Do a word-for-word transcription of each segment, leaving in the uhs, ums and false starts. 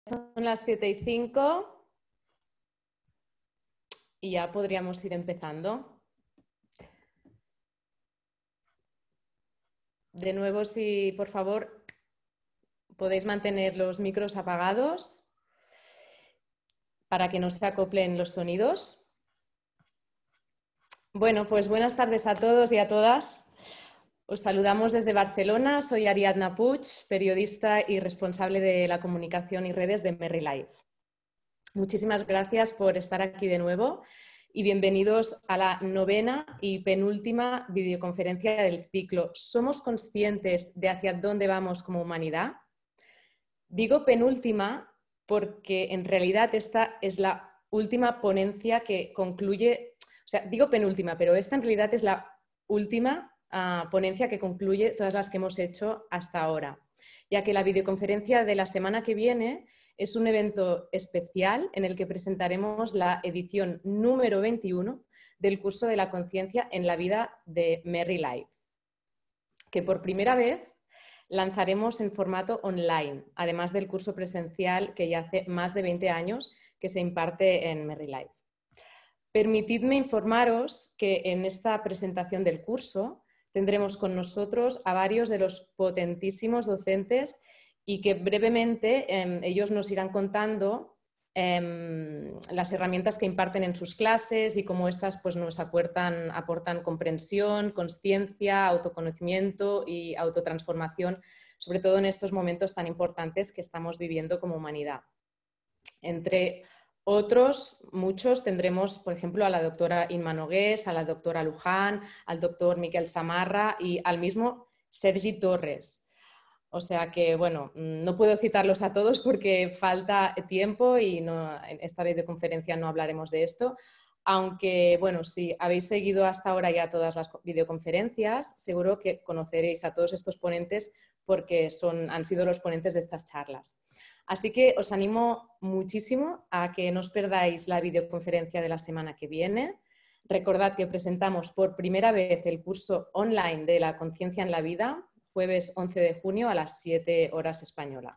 Son las siete y cinco y ya podríamos ir empezando. De nuevo, si por favor podéis mantener los micros apagados para que no se acoplen los sonidos. Bueno, pues buenas tardes a todos y a todas. Os saludamos desde Barcelona. Soy Ariadna Puig, periodista y responsable de la comunicación y redes de Merry Life. Muchísimas gracias por estar aquí de nuevo y bienvenidos a la novena y penúltima videoconferencia del ciclo ¿Somos conscientes de hacia dónde vamos como humanidad? Digo penúltima porque en realidad esta es la última ponencia que concluye, o sea, digo penúltima, pero esta en realidad es la última uh, ponencia que concluye todas las que hemos hecho hasta ahora, ya que la videoconferencia de la semana que viene es un evento especial en el que presentaremos la edición número veintiuno del curso de la conciencia en la vida de Merry Life, que por primera vez lanzaremos en formato online, además del curso presencial que ya hace más de veinte años que se imparte en Merry Life. Permitidme informaros que en esta presentación del curso tendremos con nosotros a varios de los potentísimos docentes y que brevemente eh, ellos nos irán contando eh, las herramientas que imparten en sus clases y cómo éstas pues, nos aportan, aportan comprensión, conciencia, autoconocimiento y autotransformación, sobre todo en estos momentos tan importantes que estamos viviendo como humanidad. Entre otros, muchos, tendremos, por ejemplo, a la doctora Inma Nogués, a la doctora Luján, al doctor Miquel Samarra y al mismo Sergi Torres. O sea que, bueno, no puedo citarlos a todos porque falta tiempo y no, en esta videoconferencia no hablaremos de esto. Aunque, bueno, si habéis seguido hasta ahora ya todas las videoconferencias, seguro que conoceréis a todos estos ponentes porque son, han sido los ponentes de estas charlas. Así que os animo muchísimo a que no os perdáis la videoconferencia de la semana que viene. Recordad que presentamos por primera vez el curso online de la conciencia en la vida, jueves once de junio a las siete horas española.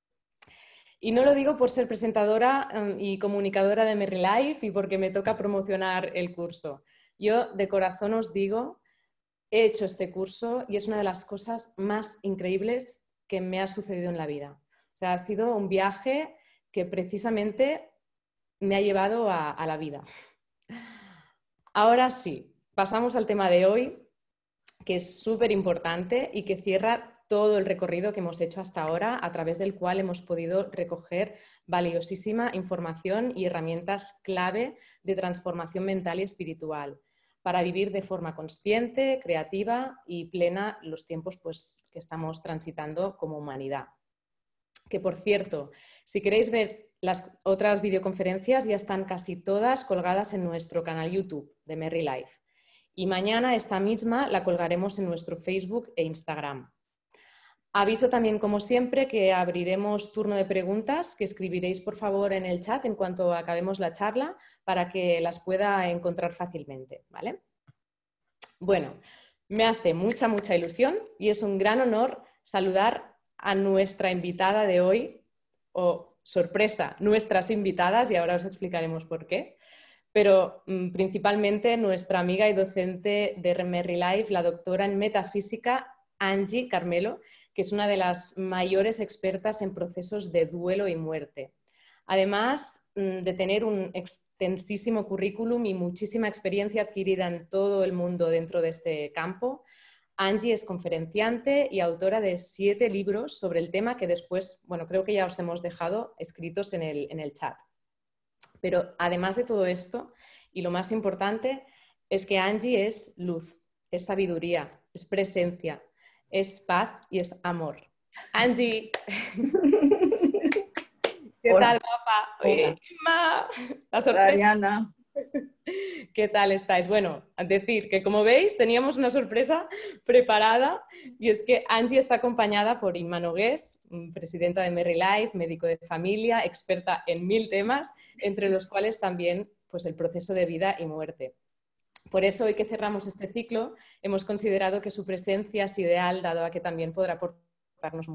Y no lo digo por ser presentadora um, y comunicadora de Merry Life y porque me toca promocionar el curso. Yo de corazón os digo, he hecho este curso y es una de las cosas más increíbles que me ha sucedido en la vida. O sea, ha sido un viaje que precisamente me ha llevado a, a la vida. Ahora sí, pasamos al tema de hoy, que es súper importante y que cierra todo el recorrido que hemos hecho hasta ahora, a través del cual hemos podido recoger valiosísima información y herramientas clave de transformación mental y espiritual para vivir de forma consciente, creativa y plena los tiempos pues, que estamos transitando como humanidad. Que, por cierto, si queréis ver las otras videoconferencias, ya están casi todas colgadas en nuestro canal YouTube de Merry Life. Y mañana esta misma la colgaremos en nuestro Facebook e Instagram. Aviso también, como siempre, que abriremos turno de preguntas que escribiréis, por favor, en el chat en cuanto acabemos la charla para que las pueda encontrar fácilmente, ¿vale? Bueno, me hace mucha, mucha ilusión y es un gran honor saludar a nuestra invitada de hoy, o sorpresa, nuestras invitadas, y ahora os explicaremos por qué. Pero mmm, principalmente nuestra amiga y docente de Merry Life, la doctora en metafísica Angie Carmelo, que es una de las mayores expertas en procesos de duelo y muerte. Además mmm, de tener un extensísimo currículum y muchísima experiencia adquirida en todo el mundo dentro de este campo, Angie es conferenciante y autora de siete libros sobre el tema que después, bueno, creo que ya os hemos dejado escritos en el, en el chat. Pero además de todo esto, y lo más importante, es que Angie es luz, es sabiduría, es presencia, es paz y es amor. Angie, ¿qué Hola. tal, guapa? Oye, Inma, la sorpresa. Ariana. ¿Qué tal estáis? Bueno, a decir que como veis teníamos una sorpresa preparada y es que Angie está acompañada por Inma Nogués, presidenta de Merry Life, médico de familia, experta en mil temas, entre los cuales también pues, el proceso de vida y muerte. Por eso, hoy que cerramos este ciclo, hemos considerado que su presencia es ideal, dado a que también podrá aportarnos mucho.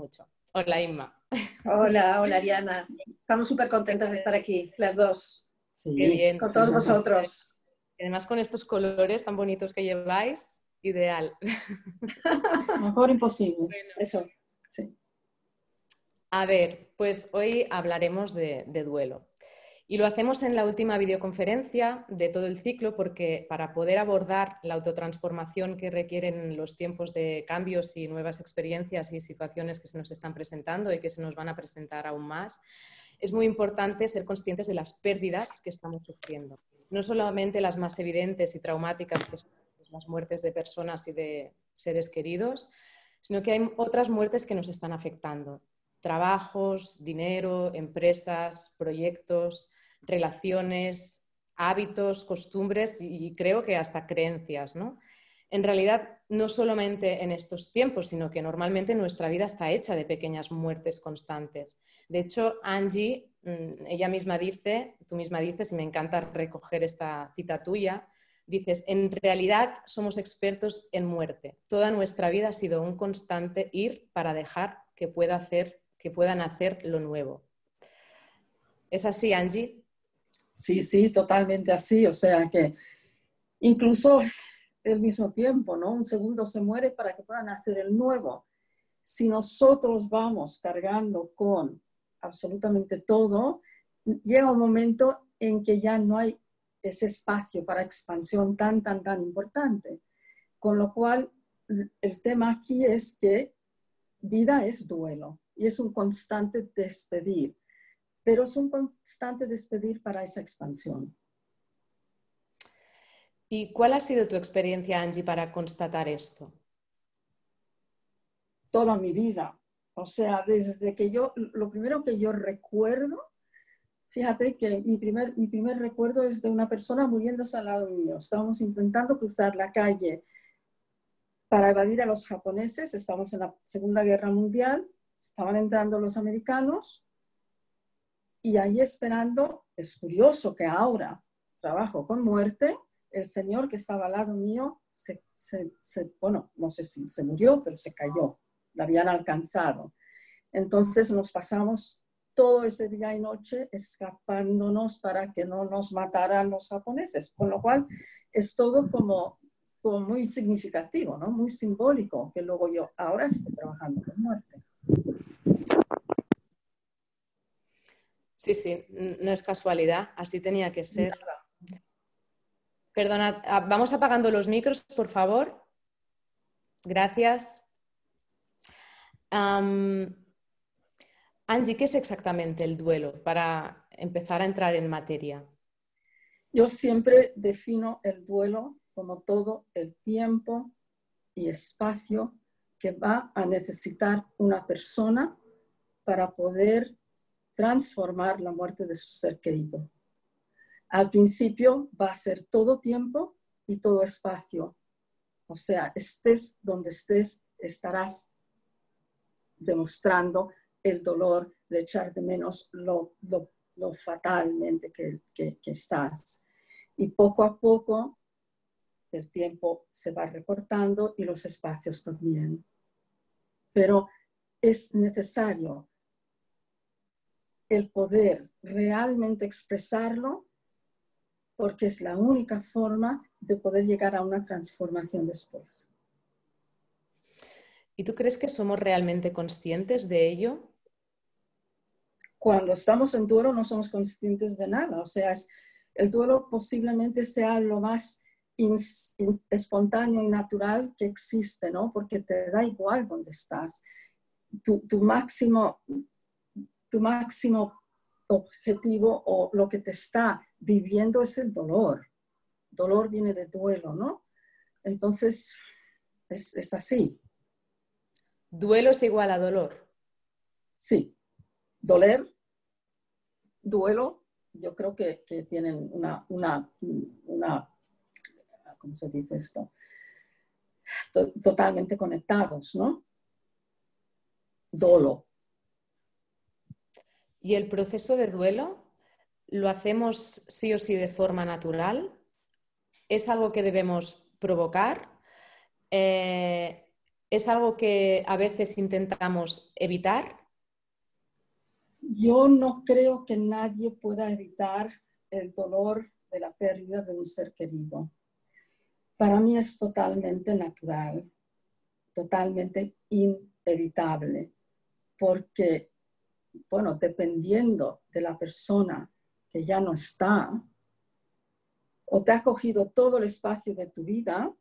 Hola, Inma. Hola, hola Ariana. Estamos súper contentas de estar aquí, las dos. Sí, qué bien. Con todos vosotros. Además, con estos colores tan bonitos que lleváis, ideal. Mejor imposible. Bueno, eso, sí. A ver, pues hoy hablaremos de, de duelo. Y lo hacemos en la última videoconferencia de todo el ciclo porque para poder abordar la autotransformación que requieren los tiempos de cambios y nuevas experiencias y situaciones que se nos están presentando y que se nos van a presentar aún más, es muy importante ser conscientes de las pérdidas que estamos sufriendo. No solamente las más evidentes y traumáticas, que son las muertes de personas y de seres queridos, sino que hay otras muertes que nos están afectando. Trabajos, dinero, empresas, proyectos, relaciones, hábitos, costumbres y creo que hasta creencias, ¿no? En realidad, no solamente en estos tiempos, sino que normalmente nuestra vida está hecha de pequeñas muertes constantes. De hecho, Angie, ella misma dice, tú misma dices, y me encanta recoger esta cita tuya, dices, en realidad somos expertos en muerte. Toda nuestra vida ha sido un constante ir para dejar que pueda hacer, que puedan hacer lo nuevo. ¿Es así, Angie? Sí, sí, totalmente así. O sea que incluso el mismo tiempo, ¿no? Un segundo se muere para que puedan hacer el nuevo. Si nosotros vamos cargando con absolutamente todo, llega un momento en que ya no hay ese espacio para expansión tan, tan, tan importante. Con lo cual, el tema aquí es que vida es duelo y es un constante despedir, pero es un constante despedir para esa expansión. ¿Y cuál ha sido tu experiencia, Angie, para constatar esto? Toda mi vida. O sea, desde que yo, lo primero que yo recuerdo, fíjate que mi primer, mi primer recuerdo es de una persona muriéndose al lado mío. Estábamos intentando cruzar la calle para evadir a los japoneses. Estamos en la Segunda Guerra Mundial. Estaban entrando los americanos. Y ahí esperando, es curioso que ahora trabajo con muerte, el señor que estaba al lado mío, se, se, se, bueno, no sé si se murió, pero se cayó, la habían alcanzado. Entonces nos pasamos todo ese día y noche escapándonos para que no nos mataran los japoneses, con lo cual es todo como, como muy significativo, ¿no? Muy simbólico, que luego yo ahora estoy trabajando con muerte. Sí, sí, no es casualidad, así tenía que ser. Nada. Perdona, vamos apagando los micros, por favor. Gracias. Um, Angie, ¿qué es exactamente el duelo? Para empezar a entrar en materia. Yo siempre defino el duelo como todo el tiempo y espacio que va a necesitar una persona para poder transformar la muerte de su ser querido. Al principio va a ser todo tiempo y todo espacio. O sea, estés donde estés, estarás demostrando el dolor de echar de menos lo, lo, lo fatalmente que, que, que estás. Y poco a poco el tiempo se va recortando y los espacios también. Pero es necesario el poder realmente expresarlo porque es la única forma de poder llegar a una transformación después. ¿Y tú crees que somos realmente conscientes de ello? Cuando estamos en duelo no somos conscientes de nada. O sea, es, el duelo posiblemente sea lo más in, in, espontáneo y natural que existe, ¿no? Porque te da igual dónde estás. Tu, tu, máximo, tu máximo objetivo o lo que te está viviendo es el dolor. Dolor viene de duelo, ¿no? Entonces, es, es así. ¿Duelo es igual a dolor? Sí. Doler, duelo, yo creo que, que tienen una, una, una, ¿cómo se dice esto? Totalmente conectados, ¿no? Dolo. ¿Y el proceso de duelo lo hacemos sí o sí de forma natural? ¿Es algo que debemos provocar? Eh, ¿Es algo que a veces intentamos evitar? yo no creo que nadie pueda evitar el dolor de la pérdida de un ser querido. Para mí es totalmente natural, totalmente inevitable, porque, bueno, dependiendo de la persona que ya no está, o te ha cogido todo el espacio de tu vida,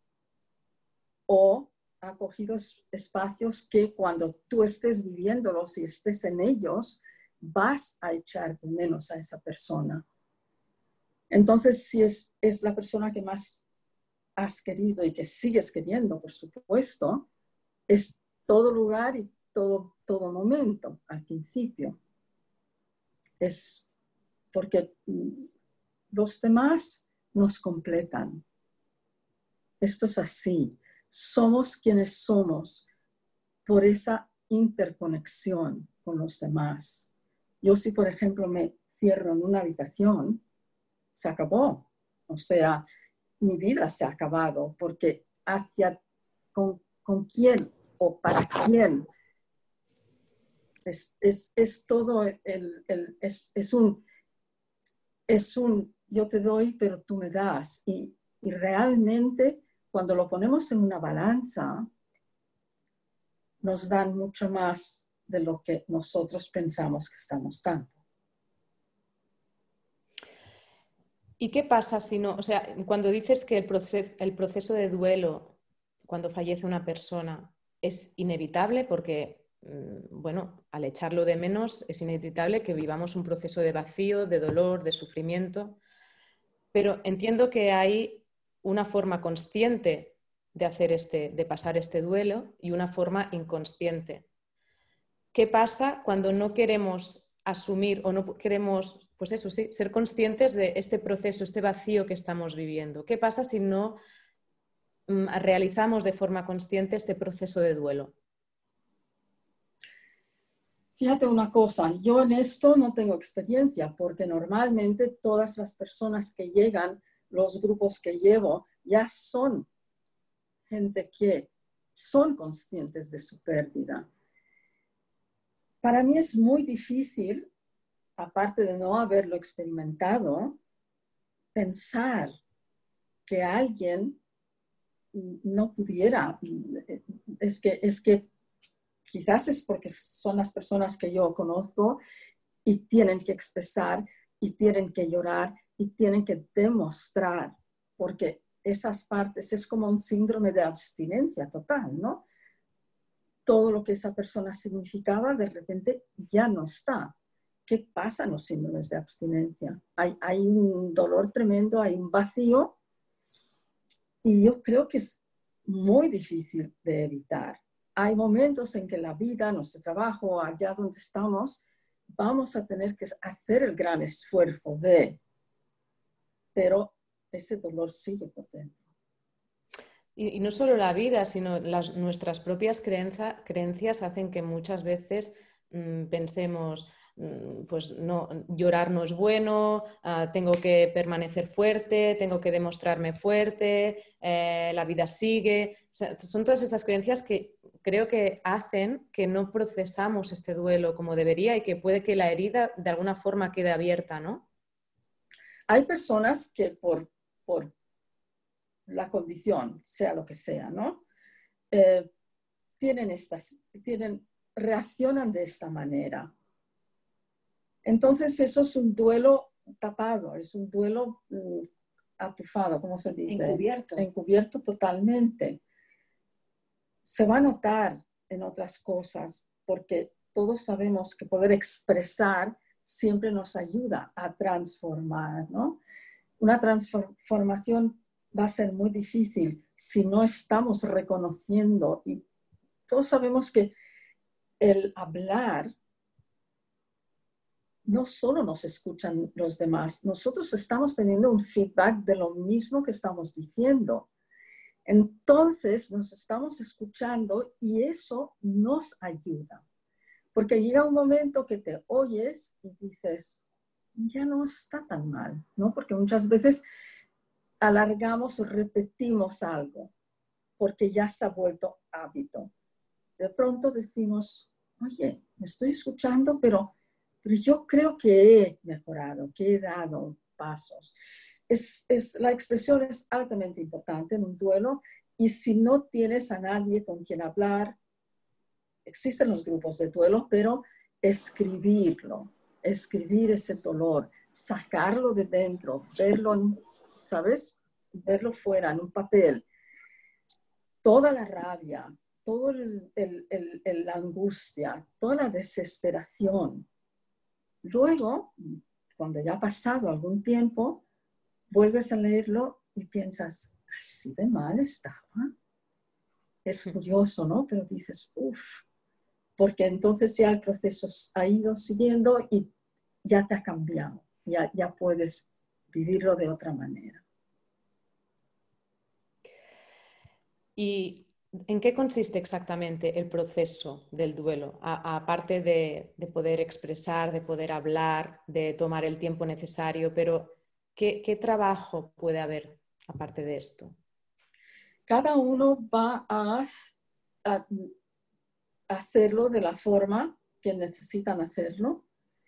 o ha cogido espacios que cuando tú estés viviéndolos y estés en ellos, vas a echar de menos a esa persona. Entonces, si es, es la persona que más has querido y que sigues queriendo, por supuesto, es todo lugar y todo, todo momento al principio. Es porque los demás nos completan. Esto es así. Somos quienes somos por esa interconexión con los demás. Yo si, por ejemplo, me cierro en una habitación, se acabó. O sea, mi vida se ha acabado porque hacia con, con quién o para quién es, es, es todo el, el es, es un es un yo te doy pero tú me das y, y realmente cuando lo ponemos en una balanza nos dan mucho más de lo que nosotros pensamos que estamos dando. ¿Y qué pasa si no? O sea, cuando dices que el proceso, el proceso de duelo, cuando fallece una persona, es inevitable porque, bueno, al echarlo de menos, es inevitable que vivamos un proceso de vacío, de dolor, de sufrimiento. Pero entiendo que hay una forma consciente de hacer este, de pasar este duelo y una forma inconsciente. ¿Qué pasa cuando no queremos asumir o no queremos, pues eso sí, ser conscientes de este proceso, este vacío que estamos viviendo? ¿Qué pasa si no mm, realizamos de forma consciente este proceso de duelo? Fíjate una cosa, yo en esto no tengo experiencia porque normalmente todas las personas que llegan, los grupos que llevo, ya son gente que son conscientes de su pérdida. Para mí es muy difícil, aparte de no haberlo experimentado, pensar que alguien no pudiera. Es que, es que quizás es porque son las personas que yo conozco y tienen que expresar y tienen que llorar y tienen que demostrar, porque esas partes es como un síndrome de abstinencia total, ¿no? Todo lo que esa persona significaba de repente ya no está. ¿Qué pasa en los síndromes de abstinencia? Hay, hay un dolor tremendo, hay un vacío y yo creo que es muy difícil de evitar. Hay momentos en que la vida, nuestro trabajo, allá donde estamos, vamos a tener que hacer el gran esfuerzo de, pero ese dolor sigue por dentro. Y, y no solo la vida, sino las, nuestras propias creenza, creencias hacen que muchas veces mmm, pensemos, mmm, pues no, llorar no es bueno, uh, tengo que permanecer fuerte, tengo que demostrarme fuerte, eh, la vida sigue. O sea, son todas esas creencias que creo que hacen que no procesamos este duelo como debería y que puede que la herida de alguna forma quede abierta, ¿no? Hay personas que por, por la condición, sea lo que sea, ¿no? Eh, tienen estas, tienen, reaccionan de esta manera. Entonces eso es un duelo tapado, es un duelo mm, atufado, ¿cómo se dice? Encubierto. Encubierto totalmente. Se va a notar en otras cosas porque todos sabemos que poder expresar siempre nos ayuda a transformar, ¿no? Una transformación va a ser muy difícil si no estamos reconociendo, y todos sabemos que el hablar no solo nos escuchan los demás, nosotros estamos teniendo un feedback de lo mismo que estamos diciendo. Entonces nos estamos escuchando y eso nos ayuda. Porque llega un momento que te oyes y dices, ya no está tan mal, ¿no? Porque muchas veces alargamos o repetimos algo porque ya se ha vuelto hábito. De pronto decimos, oye, me estoy escuchando, pero pero yo creo que he mejorado, que he dado pasos. Es, es, la expresión es altamente importante en un duelo y si no tienes a nadie con quien hablar, existen los grupos de duelo, pero escribirlo, escribir ese dolor, sacarlo de dentro, verlo, ¿sabes? Verlo fuera en un papel. Toda la rabia, toda el, el, el, el, la angustia, toda la desesperación. Luego, cuando ya ha pasado algún tiempo, vuelves a leerlo y piensas, así de mal estaba. Es curioso, ¿no? Pero dices, uff, porque entonces ya el proceso ha ido siguiendo y ya te ha cambiado, ya, ya puedes vivirlo de otra manera. ¿Y en qué consiste exactamente el proceso del duelo? Aparte de, de poder expresar, de poder hablar, de tomar el tiempo necesario, pero ¿qué, qué trabajo puede haber aparte de esto? Cada uno va a, a hacerlo de la forma que necesitan hacerlo.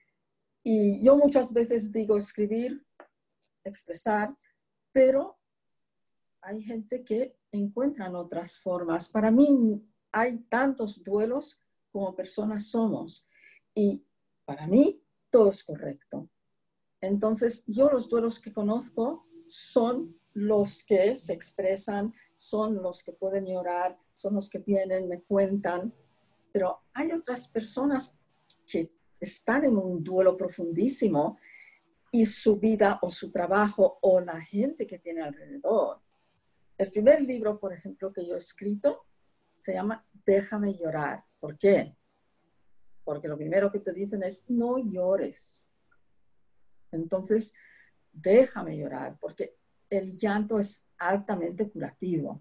Y yo muchas veces digo escribir, expresar, pero hay gente que encuentran otras formas. Para mí hay tantos duelos como personas somos y para mí todo es correcto. Entonces yo los duelos que conozco son los que se expresan, son los que pueden llorar, son los que vienen, me cuentan, pero hay otras personas que están en un duelo profundísimo y su vida o su trabajo o la gente que tiene alrededor. El primer libro, por ejemplo, que yo he escrito se llama Déjame llorar. ¿Por qué? Porque lo primero que te dicen es no llores. Entonces, déjame llorar, porque el llanto es altamente curativo.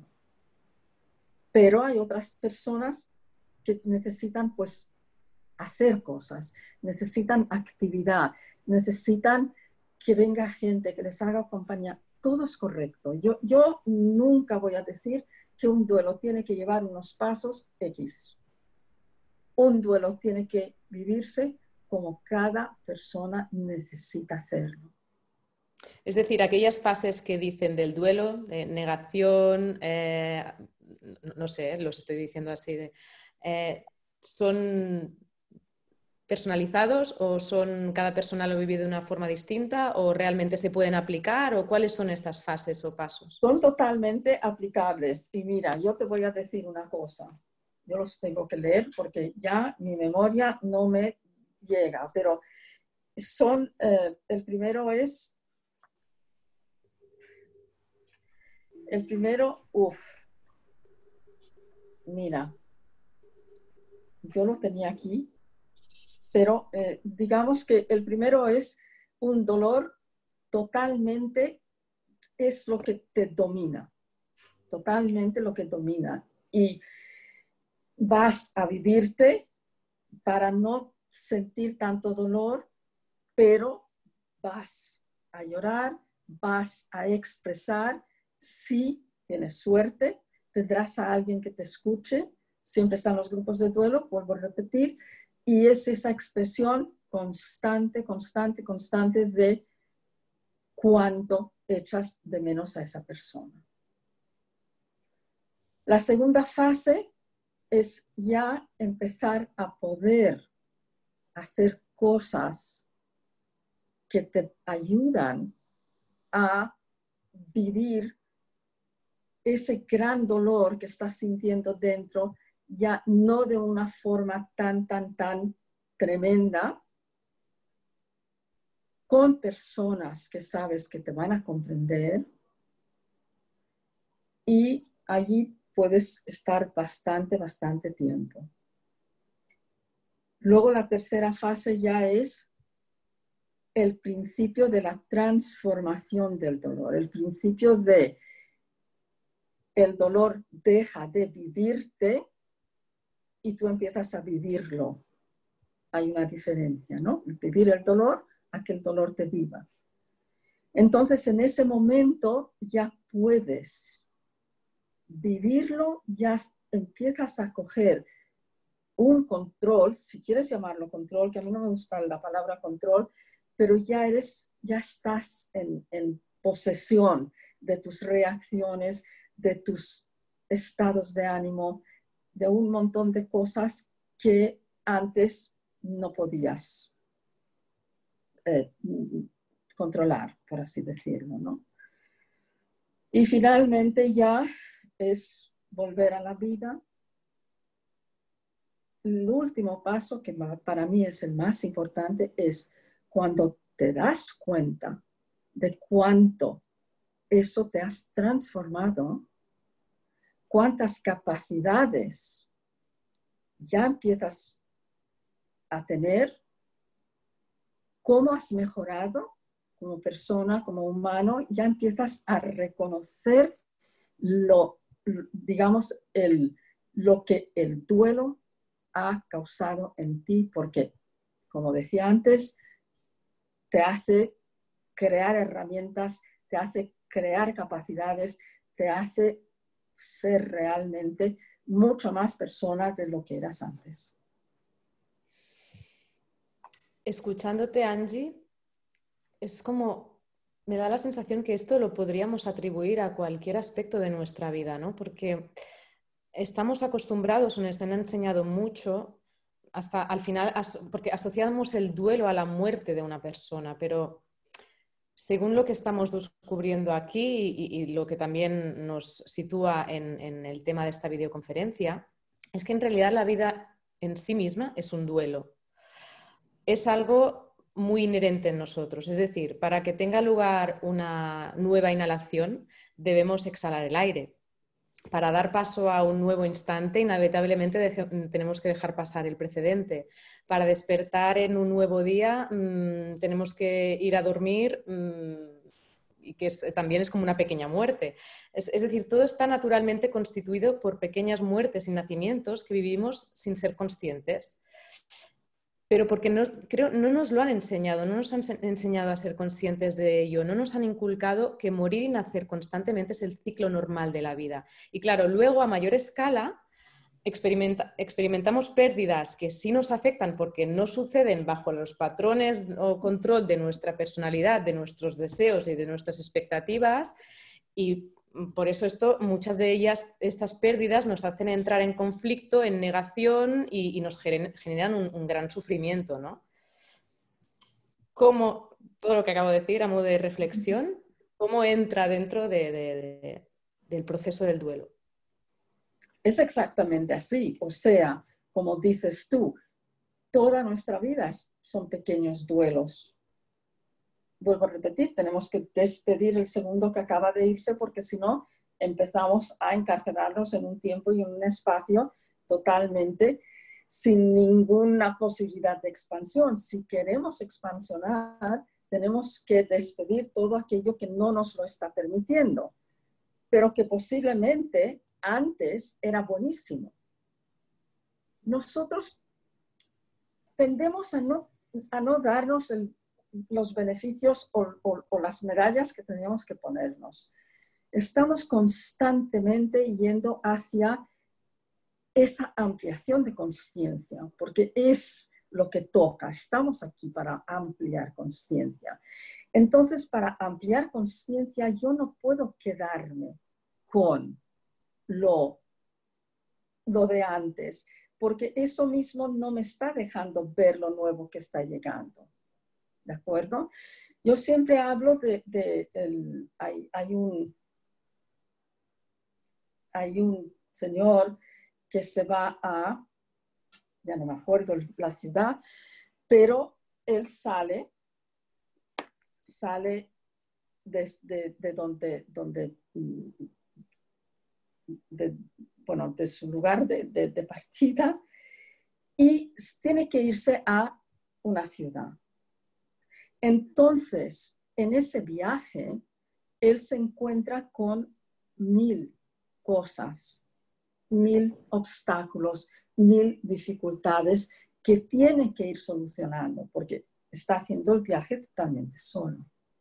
Pero hay otras personas que necesitan, pues, hacer cosas, necesitan actividad, necesitan que venga gente, que les haga compañía. Todo es correcto. Yo, yo nunca voy a decir que un duelo tiene que llevar unos pasos X. Un duelo tiene que vivirse como cada persona necesita hacerlo. Es decir, aquellas fases que dicen del duelo, de negación, eh, no sé, los estoy diciendo así, de, eh, ¿son personalizados o son cada persona lo vive de una forma distinta o realmente se pueden aplicar o cuáles son estas fases o pasos? Son totalmente aplicables y mira, yo te voy a decir una cosa, yo los tengo que leer porque ya mi memoria no me llega, pero son, eh, el primero es, el primero, uff, mira, yo lo tenía aquí, pero eh, digamos que el primero es un dolor totalmente, es lo que te domina, totalmente lo que domina. Y vas a vivirte para no sentir tanto dolor, pero vas a llorar, vas a expresar. Si tienes suerte, tendrás a alguien que te escuche. Siempre están los grupos de duelo, vuelvo a repetir, y es esa expresión constante, constante, constante de cuánto echas de menos a esa persona. La segunda fase es ya empezar a poder hacer cosas que te ayudan a vivir ese gran dolor que estás sintiendo dentro, ya no de una forma tan, tan, tan tremenda, con personas que sabes que te van a comprender y allí puedes estar bastante, bastante tiempo. Luego la tercera fase ya es el principio de la transformación del dolor, el principio de el dolor deja de vivirte y tú empiezas a vivirlo. Hay una diferencia, ¿no? Vivir el dolor a que el dolor te viva. Entonces, en ese momento ya puedes vivirlo, ya empiezas a coger un control, si quieres llamarlo control, que a mí no me gusta la palabra control, pero ya eres, ya estás en, en posesión de tus reacciones, de tus estados de ánimo, de un montón de cosas que antes no podías eh, controlar, por así decirlo, ¿no? Y finalmente ya es volver a la vida. El último paso, que para mí es el más importante, es cuando te das cuenta de cuánto eso te has transformado, cuántas capacidades ya empiezas a tener, cómo has mejorado como persona, como humano, ya empiezas a reconocer lo, digamos, el, lo que el duelo ha causado en ti, porque, como decía antes, te hace crear herramientas, te hace crear capacidades, te hace ser realmente mucho más persona de lo que eras antes. Escuchándote, Angie, es como, me da la sensación que esto lo podríamos atribuir a cualquier aspecto de nuestra vida, ¿no? Porque estamos acostumbrados, nos han enseñado mucho, hasta al final, porque asociamos el duelo a la muerte de una persona, pero según lo que estamos descubriendo aquí y, y lo que también nos sitúa en, en el tema de esta videoconferencia, es que en realidad la vida en sí misma es un duelo. Es algo muy inherente en nosotros. Es decir, para que tenga lugar una nueva inhalación, debemos exhalar el aire. Para dar paso a un nuevo instante, inevitablemente deje, tenemos que dejar pasar el precedente. Para despertar en un nuevo día, mmm, tenemos que ir a dormir, mmm, y que es, también es como una pequeña muerte. Es, es decir, todo está naturalmente constituido por pequeñas muertes y nacimientos que vivimos sin ser conscientes. Pero porque no, creo, no nos lo han enseñado, no nos han enseñado a ser conscientes de ello, no nos han inculcado que morir y nacer constantemente es el ciclo normal de la vida. Y claro, luego a mayor escala experimenta, experimentamos pérdidas que sí nos afectan porque no suceden bajo los patrones o control de nuestra personalidad, de nuestros deseos y de nuestras expectativas. Y por eso esto, muchas de ellas, estas pérdidas nos hacen entrar en conflicto, en negación y, y nos generan un, un gran sufrimiento, ¿no? Como todo lo que acabo de decir a modo de reflexión, ¿cómo entra dentro de, de, de, del proceso del duelo? Es exactamente así. O sea, como dices tú, toda nuestra vida son pequeños duelos. Vuelvo a repetir, tenemos que despedir el segundo que acaba de irse porque si no empezamos a encarcelarnos en un tiempo y en un espacio totalmente sin ninguna posibilidad de expansión. Si queremos expansionar, tenemos que despedir todo aquello que no nos lo está permitiendo, pero que posiblemente antes era buenísimo. Nosotros tendemos a no, a no darnos el los beneficios o, o, o las medallas que teníamos que ponernos. Estamos constantemente yendo hacia esa ampliación de conciencia, porque es lo que toca. Estamos aquí para ampliar conciencia. Entonces, para ampliar conciencia, yo no puedo quedarme con lo, lo de antes, porque eso mismo no me está dejando ver lo nuevo que está llegando. ¿De acuerdo? Yo siempre hablo de, de el, hay, hay, un, hay un señor que se va a, ya no me acuerdo la ciudad, pero él sale, sale desde de, de donde, donde de, bueno, de su lugar de, de, de partida y tiene que irse a una ciudad. Entonces, en ese viaje, él se encuentra con mil cosas, mil obstáculos, mil dificultades que tiene que ir solucionando, porque está haciendo el viaje totalmente solo.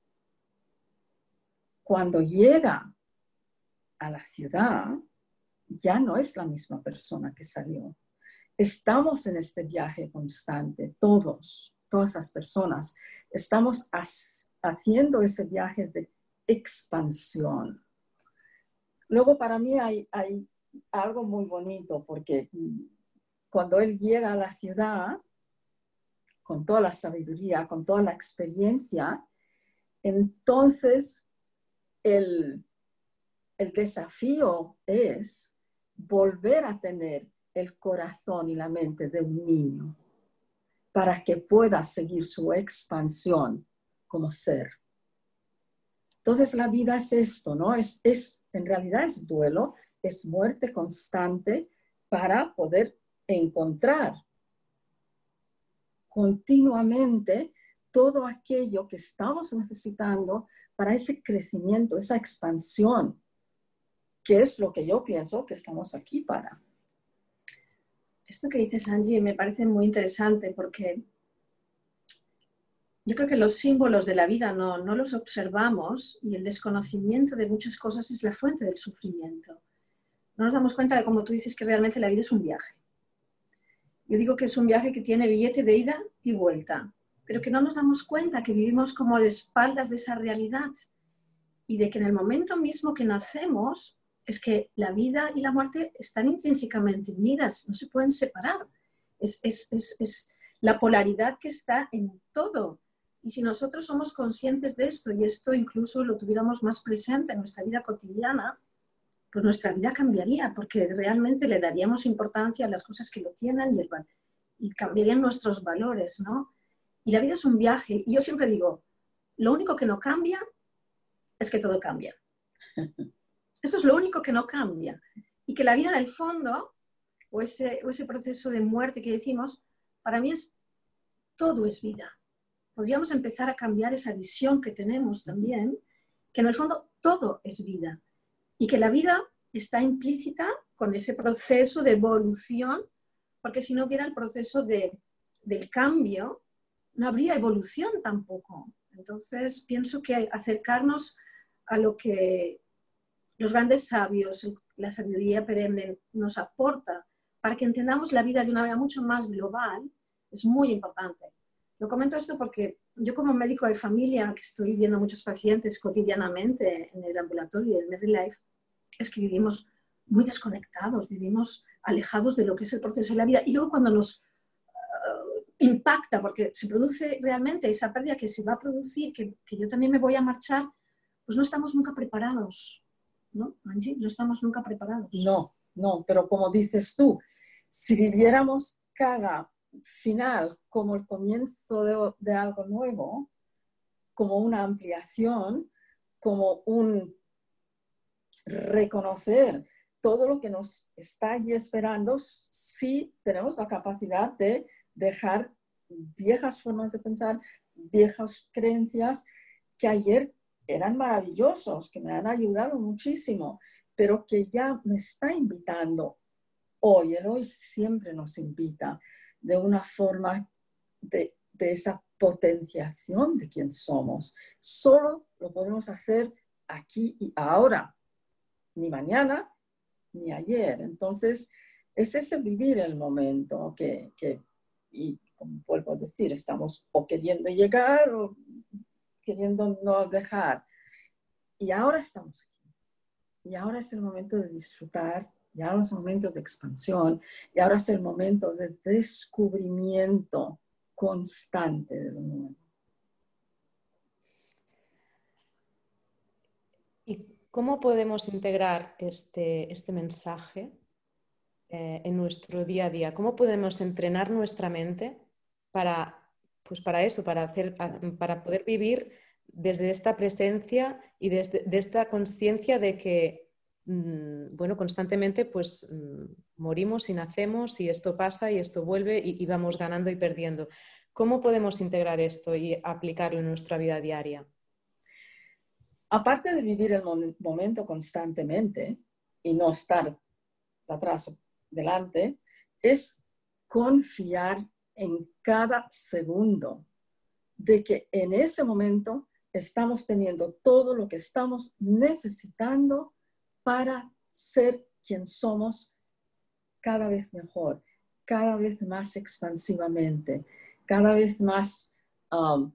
Cuando llega a la ciudad, ya no es la misma persona que salió. estamos en este viaje constante, todos, todas las personas, estamos haciendo ese viaje de expansión. Luego para mí hay, hay algo muy bonito, porque cuando él llega a la ciudad, con toda la sabiduría, con toda la experiencia, entonces el, el desafío es volver a tener el corazón y la mente de un niño para que pueda seguir su expansión como ser. Entonces la vida es esto, ¿no? Es, es, en realidad es duelo, es muerte constante para poder encontrar continuamente todo aquello que estamos necesitando para ese crecimiento, esa expansión, que es lo que yo pienso que estamos aquí para. Esto que dices, Angie, me parece muy interesante porque yo creo que los símbolos de la vida no, no los observamos y el desconocimiento de muchas cosas es la fuente del sufrimiento. No nos damos cuenta de, como tú dices, que realmente la vida es un viaje. Yo digo que es un viaje que tiene billete de ida y vuelta, pero que no nos damos cuenta que vivimos como de espaldas de esa realidad y de que en el momento mismo que nacemos es que la vida y la muerte están intrínsecamente unidas, no se pueden separar. Es, es, es, es la polaridad que está en todo. Y si nosotros somos conscientes de esto y esto incluso lo tuviéramos más presente en nuestra vida cotidiana, pues nuestra vida cambiaría, porque realmente le daríamos importancia a las cosas que lo tienen y, el, y cambiarían nuestros valores, ¿no? Y la vida es un viaje. Y yo siempre digo, lo único que no cambia es que todo cambia. Eso es lo único que no cambia. Y que la vida en el fondo, o ese, o ese proceso de muerte que decimos, para mí es, todo es vida. Podríamos empezar a cambiar esa visión que tenemos también, que en el fondo todo es vida. Y que la vida está implícita con ese proceso de evolución, porque si no hubiera el proceso de, del cambio, no habría evolución tampoco. Entonces, pienso que acercarnos a lo que los grandes sabios, la sabiduría perenne nos aporta para que entendamos la vida de una manera mucho más global, es muy importante. Lo comento esto porque yo como médico de familia, que estoy viendo muchos pacientes cotidianamente en el ambulatorio, en Merry Life, es que vivimos muy desconectados, vivimos alejados de lo que es el proceso de la vida. Y luego cuando nos uh, impacta, porque se produce realmente esa pérdida que se va a producir, que, que yo también me voy a marchar, pues no estamos nunca preparados. ¿No, Angie? No estamos nunca preparados. No, no, pero como dices tú, si viviéramos cada final como el comienzo de, de algo nuevo, como una ampliación, como un reconocer todo lo que nos está allí esperando, si tenemos la capacidad de dejar viejas formas de pensar, viejas creencias que ayer eran maravillosos, que me han ayudado muchísimo, pero que ya me está invitando hoy. El hoy siempre nos invita de una forma de, de esa potenciación de quién somos. Solo lo podemos hacer aquí y ahora, ni mañana, ni ayer. Entonces, es ese vivir el momento que, que y como vuelvo a decir, estamos o queriendo llegar o queriendo no dejar. Y ahora estamos aquí. Y ahora es el momento de disfrutar, y ahora es el momento de expansión, y ahora es el momento de descubrimiento constante de lo nuevo. ¿Y cómo podemos integrar este, este mensaje eh, en nuestro día a día? ¿Cómo podemos entrenar nuestra mente para, pues para eso, para, hacer, para poder vivir desde esta presencia y desde de esta conciencia de que, mmm, bueno, constantemente pues mmm, morimos y nacemos y esto pasa y esto vuelve y, y vamos ganando y perdiendo? ¿Cómo podemos integrar esto y aplicarlo en nuestra vida diaria? Aparte de vivir el momento constantemente y no estar atrás o delante, es confiar en cada segundo de que en ese momento estamos teniendo todo lo que estamos necesitando para ser quien somos cada vez mejor. cada vez más expansivamente, cada vez más um,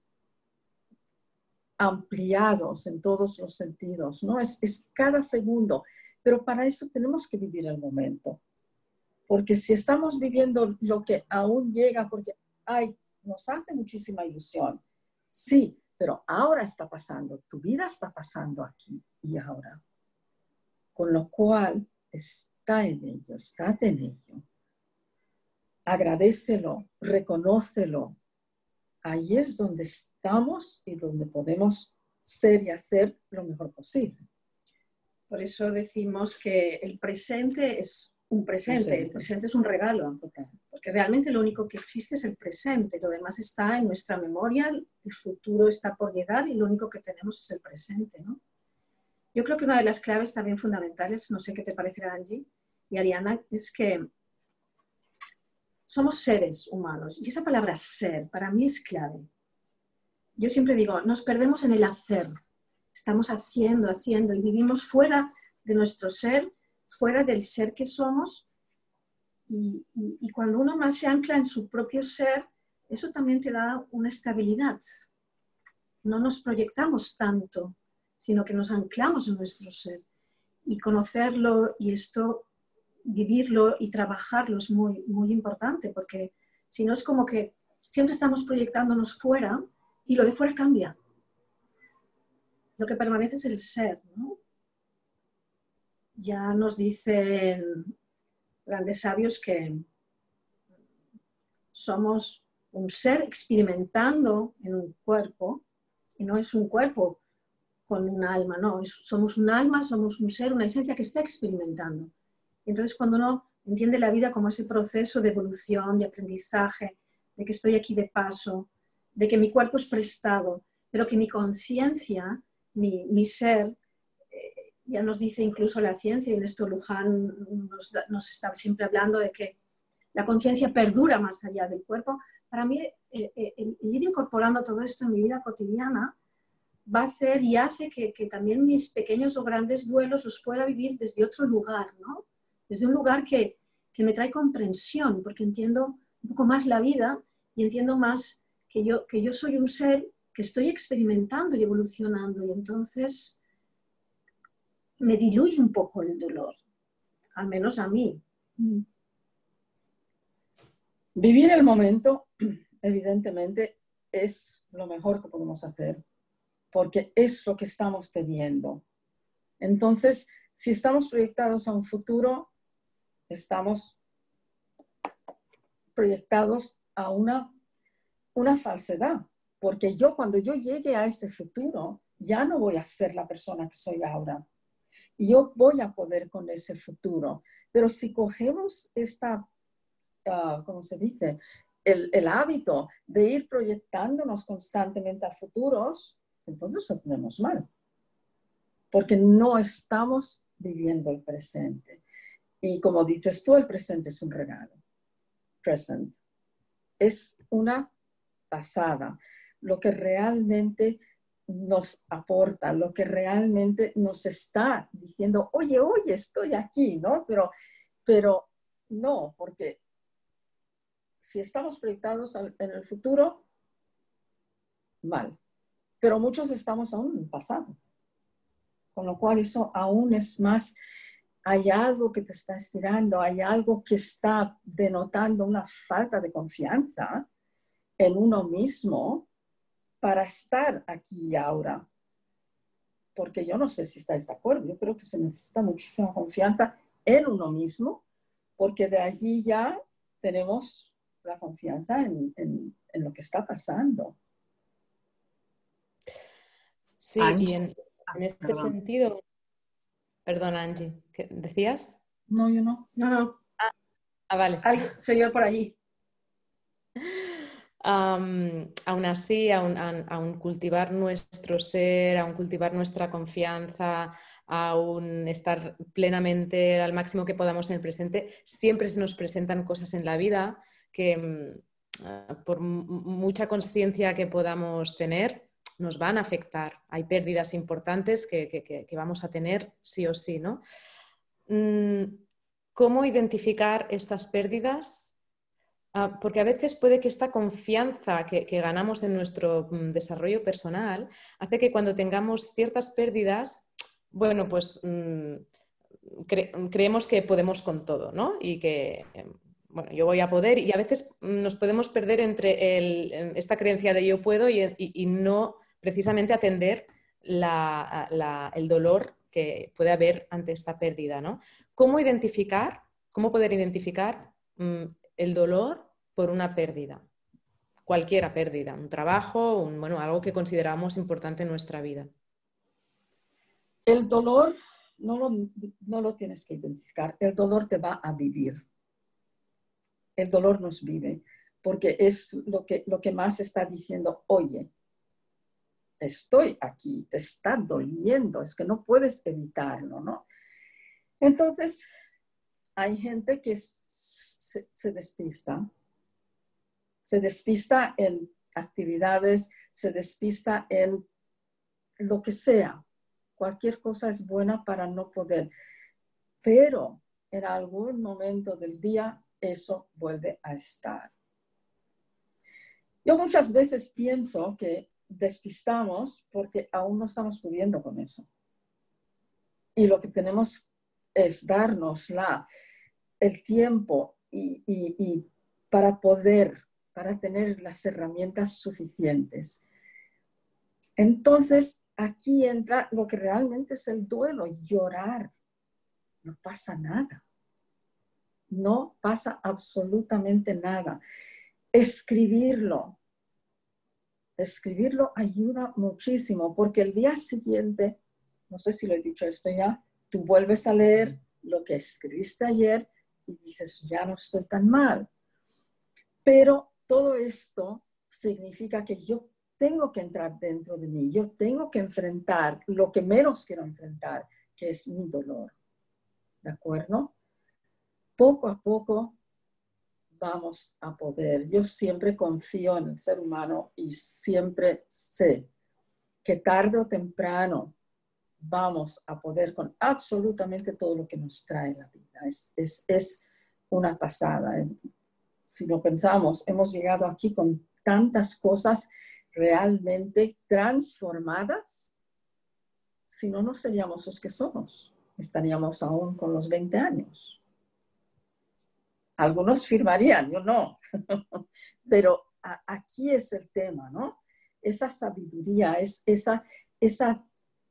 ampliados en todos los sentidos, ¿no? Es, es cada segundo, pero para eso tenemos que vivir el momento, porque si estamos viviendo lo que aún llega, porque ay, nos hace muchísima ilusión, sí, pero ahora está pasando, tu vida está pasando aquí y ahora, con lo cual está en ello, estate en ello, agradécelo, reconócelo. Ahí es donde estamos y donde podemos ser y hacer lo mejor posible. Por eso decimos que el presente es un presente, presente. El presente es un regalo, porque realmente lo único que existe es el presente, lo demás está en nuestra memoria, el futuro está por llegar y lo único que tenemos es el presente, ¿no? Yo creo que una de las claves también fundamentales, no sé qué te parecerá, Angie y Ariana, es que somos seres humanos y esa palabra ser para mí es clave. Yo siempre digo, nos perdemos en el hacer, estamos haciendo, haciendo y vivimos fuera de nuestro ser, fuera del ser que somos y, y, y cuando uno más se ancla en su propio ser, eso también te da una estabilidad. No nos proyectamos tanto, sino que nos anclamos en nuestro ser y conocerlo y esto vivirlo y trabajarlo es muy, muy importante, porque si no es como que siempre estamos proyectándonos fuera y lo de fuera cambia. Lo que permanece es el ser, ¿no? Ya nos dicen grandes sabios que somos un ser experimentando en un cuerpo, y no es un cuerpo con un alma, no, es, somos un alma, somos un ser, una esencia que está experimentando. Entonces, cuando uno entiende la vida como ese proceso de evolución, de aprendizaje, de que estoy aquí de paso, de que mi cuerpo es prestado, pero que mi conciencia, mi, mi ser, eh, ya nos dice incluso la ciencia, y en esto Luján nos, nos está siempre hablando de que la conciencia perdura más allá del cuerpo. Para mí, eh, eh, el, el ir incorporando todo esto en mi vida cotidiana va a hacer y hace que, que también mis pequeños o grandes duelos los pueda vivir desde otro lugar, ¿no? Desde un lugar que, que me trae comprensión, porque entiendo un poco más la vida y entiendo más que yo, que yo soy un ser que estoy experimentando y evolucionando, y entonces me diluye un poco el dolor, al menos a mí. Vivir el momento, evidentemente, es lo mejor que podemos hacer, porque es lo que estamos teniendo. Entonces, si estamos proyectados a un futuro, estamos proyectados a una, una falsedad, porque yo cuando yo llegue a ese futuro, ya no voy a ser la persona que soy ahora. Y yo voy a poder con ese futuro. Pero si cogemos esta, uh, ¿cómo se dice? El, el hábito de ir proyectándonos constantemente a futuros, entonces lo tenemos mal. Porque no estamos viviendo el presente. Y como dices tú, el presente es un regalo. Present. Es una pasada. Lo que realmente nos aporta, lo que realmente nos está diciendo, oye, oye, estoy aquí, ¿no? Pero, pero no, porque si estamos proyectados en el futuro, mal. Pero muchos estamos aún en el pasado. Con lo cual eso aún es más, hay algo que te está estirando, hay algo que está denotando una falta de confianza en uno mismo para estar aquí y ahora. Porque yo no sé si estáis de acuerdo, yo creo que se necesita muchísima confianza en uno mismo, porque de allí ya tenemos la confianza en, en, en lo que está pasando. Sí, Angie. y en, en este Perdón. sentido, perdón Angie, ¿qué decías? No, yo no. No, no. Ah, ah vale. Ay, soy yo por allí. Um, aún así, aún, aún cultivar nuestro ser, aún cultivar nuestra confianza, aún estar plenamente al máximo que podamos en el presente, siempre se nos presentan cosas en la vida que uh, por mucha conciencia que podamos tener, nos van a afectar. Hay pérdidas importantes que, que, que vamos a tener sí o sí, ¿no? Mm, cómo identificar estas pérdidas, uh, porque a veces puede que esta confianza que, que ganamos en nuestro um, desarrollo personal hace que cuando tengamos ciertas pérdidas, bueno, pues um, cre creemos que podemos con todo, ¿no? Y que, bueno, yo voy a poder, y a veces nos podemos perder entre el, esta creencia de yo puedo y, y, y no precisamente atender la, la, el dolor que puede haber ante esta pérdida, ¿no? ¿Cómo identificar, cómo poder identificar mmm, el dolor por una pérdida? Cualquiera pérdida, un trabajo, un, bueno, algo que consideramos importante en nuestra vida. El dolor no lo, no lo tienes que identificar, el dolor te va a vivir. El dolor nos vive, porque es lo que, lo que más está diciendo, oye, estoy aquí, te está doliendo, es que no puedes evitarlo, ¿no? Entonces, hay gente que se, se despista, se despista en actividades, se despista en lo que sea. Cualquier cosa es buena para no poder, pero en algún momento del día eso vuelve a estar. Yo muchas veces pienso que despistamos porque aún no estamos pudiendo con eso. Y lo que tenemos es darnos la, el tiempo y, y, y para poder, para tener las herramientas suficientes. Entonces, aquí entra lo que realmente es el duelo, llorar. No pasa nada. No pasa absolutamente nada. Escribirlo. Escribirlo ayuda muchísimo porque el día siguiente, no sé si lo he dicho esto ya, tú vuelves a leer lo que escribiste ayer y dices, ya no estoy tan mal. Pero todo esto significa que yo tengo que entrar dentro de mí, yo tengo que enfrentar lo que menos quiero enfrentar, que es mi dolor. ¿De acuerdo? Poco a poco vamos a poder. Yo siempre confío en el ser humano y siempre sé que tarde o temprano vamos a poder con absolutamente todo lo que nos trae la vida. Es, es, es una pasada. Si lo pensamos, hemos llegado aquí con tantas cosas realmente transformadas. Si no, no seríamos los que somos. Estaríamos aún con los veinte años. Algunos firmarían, yo no. Pero a, aquí es el tema, ¿no? Esa sabiduría, es, esa, esa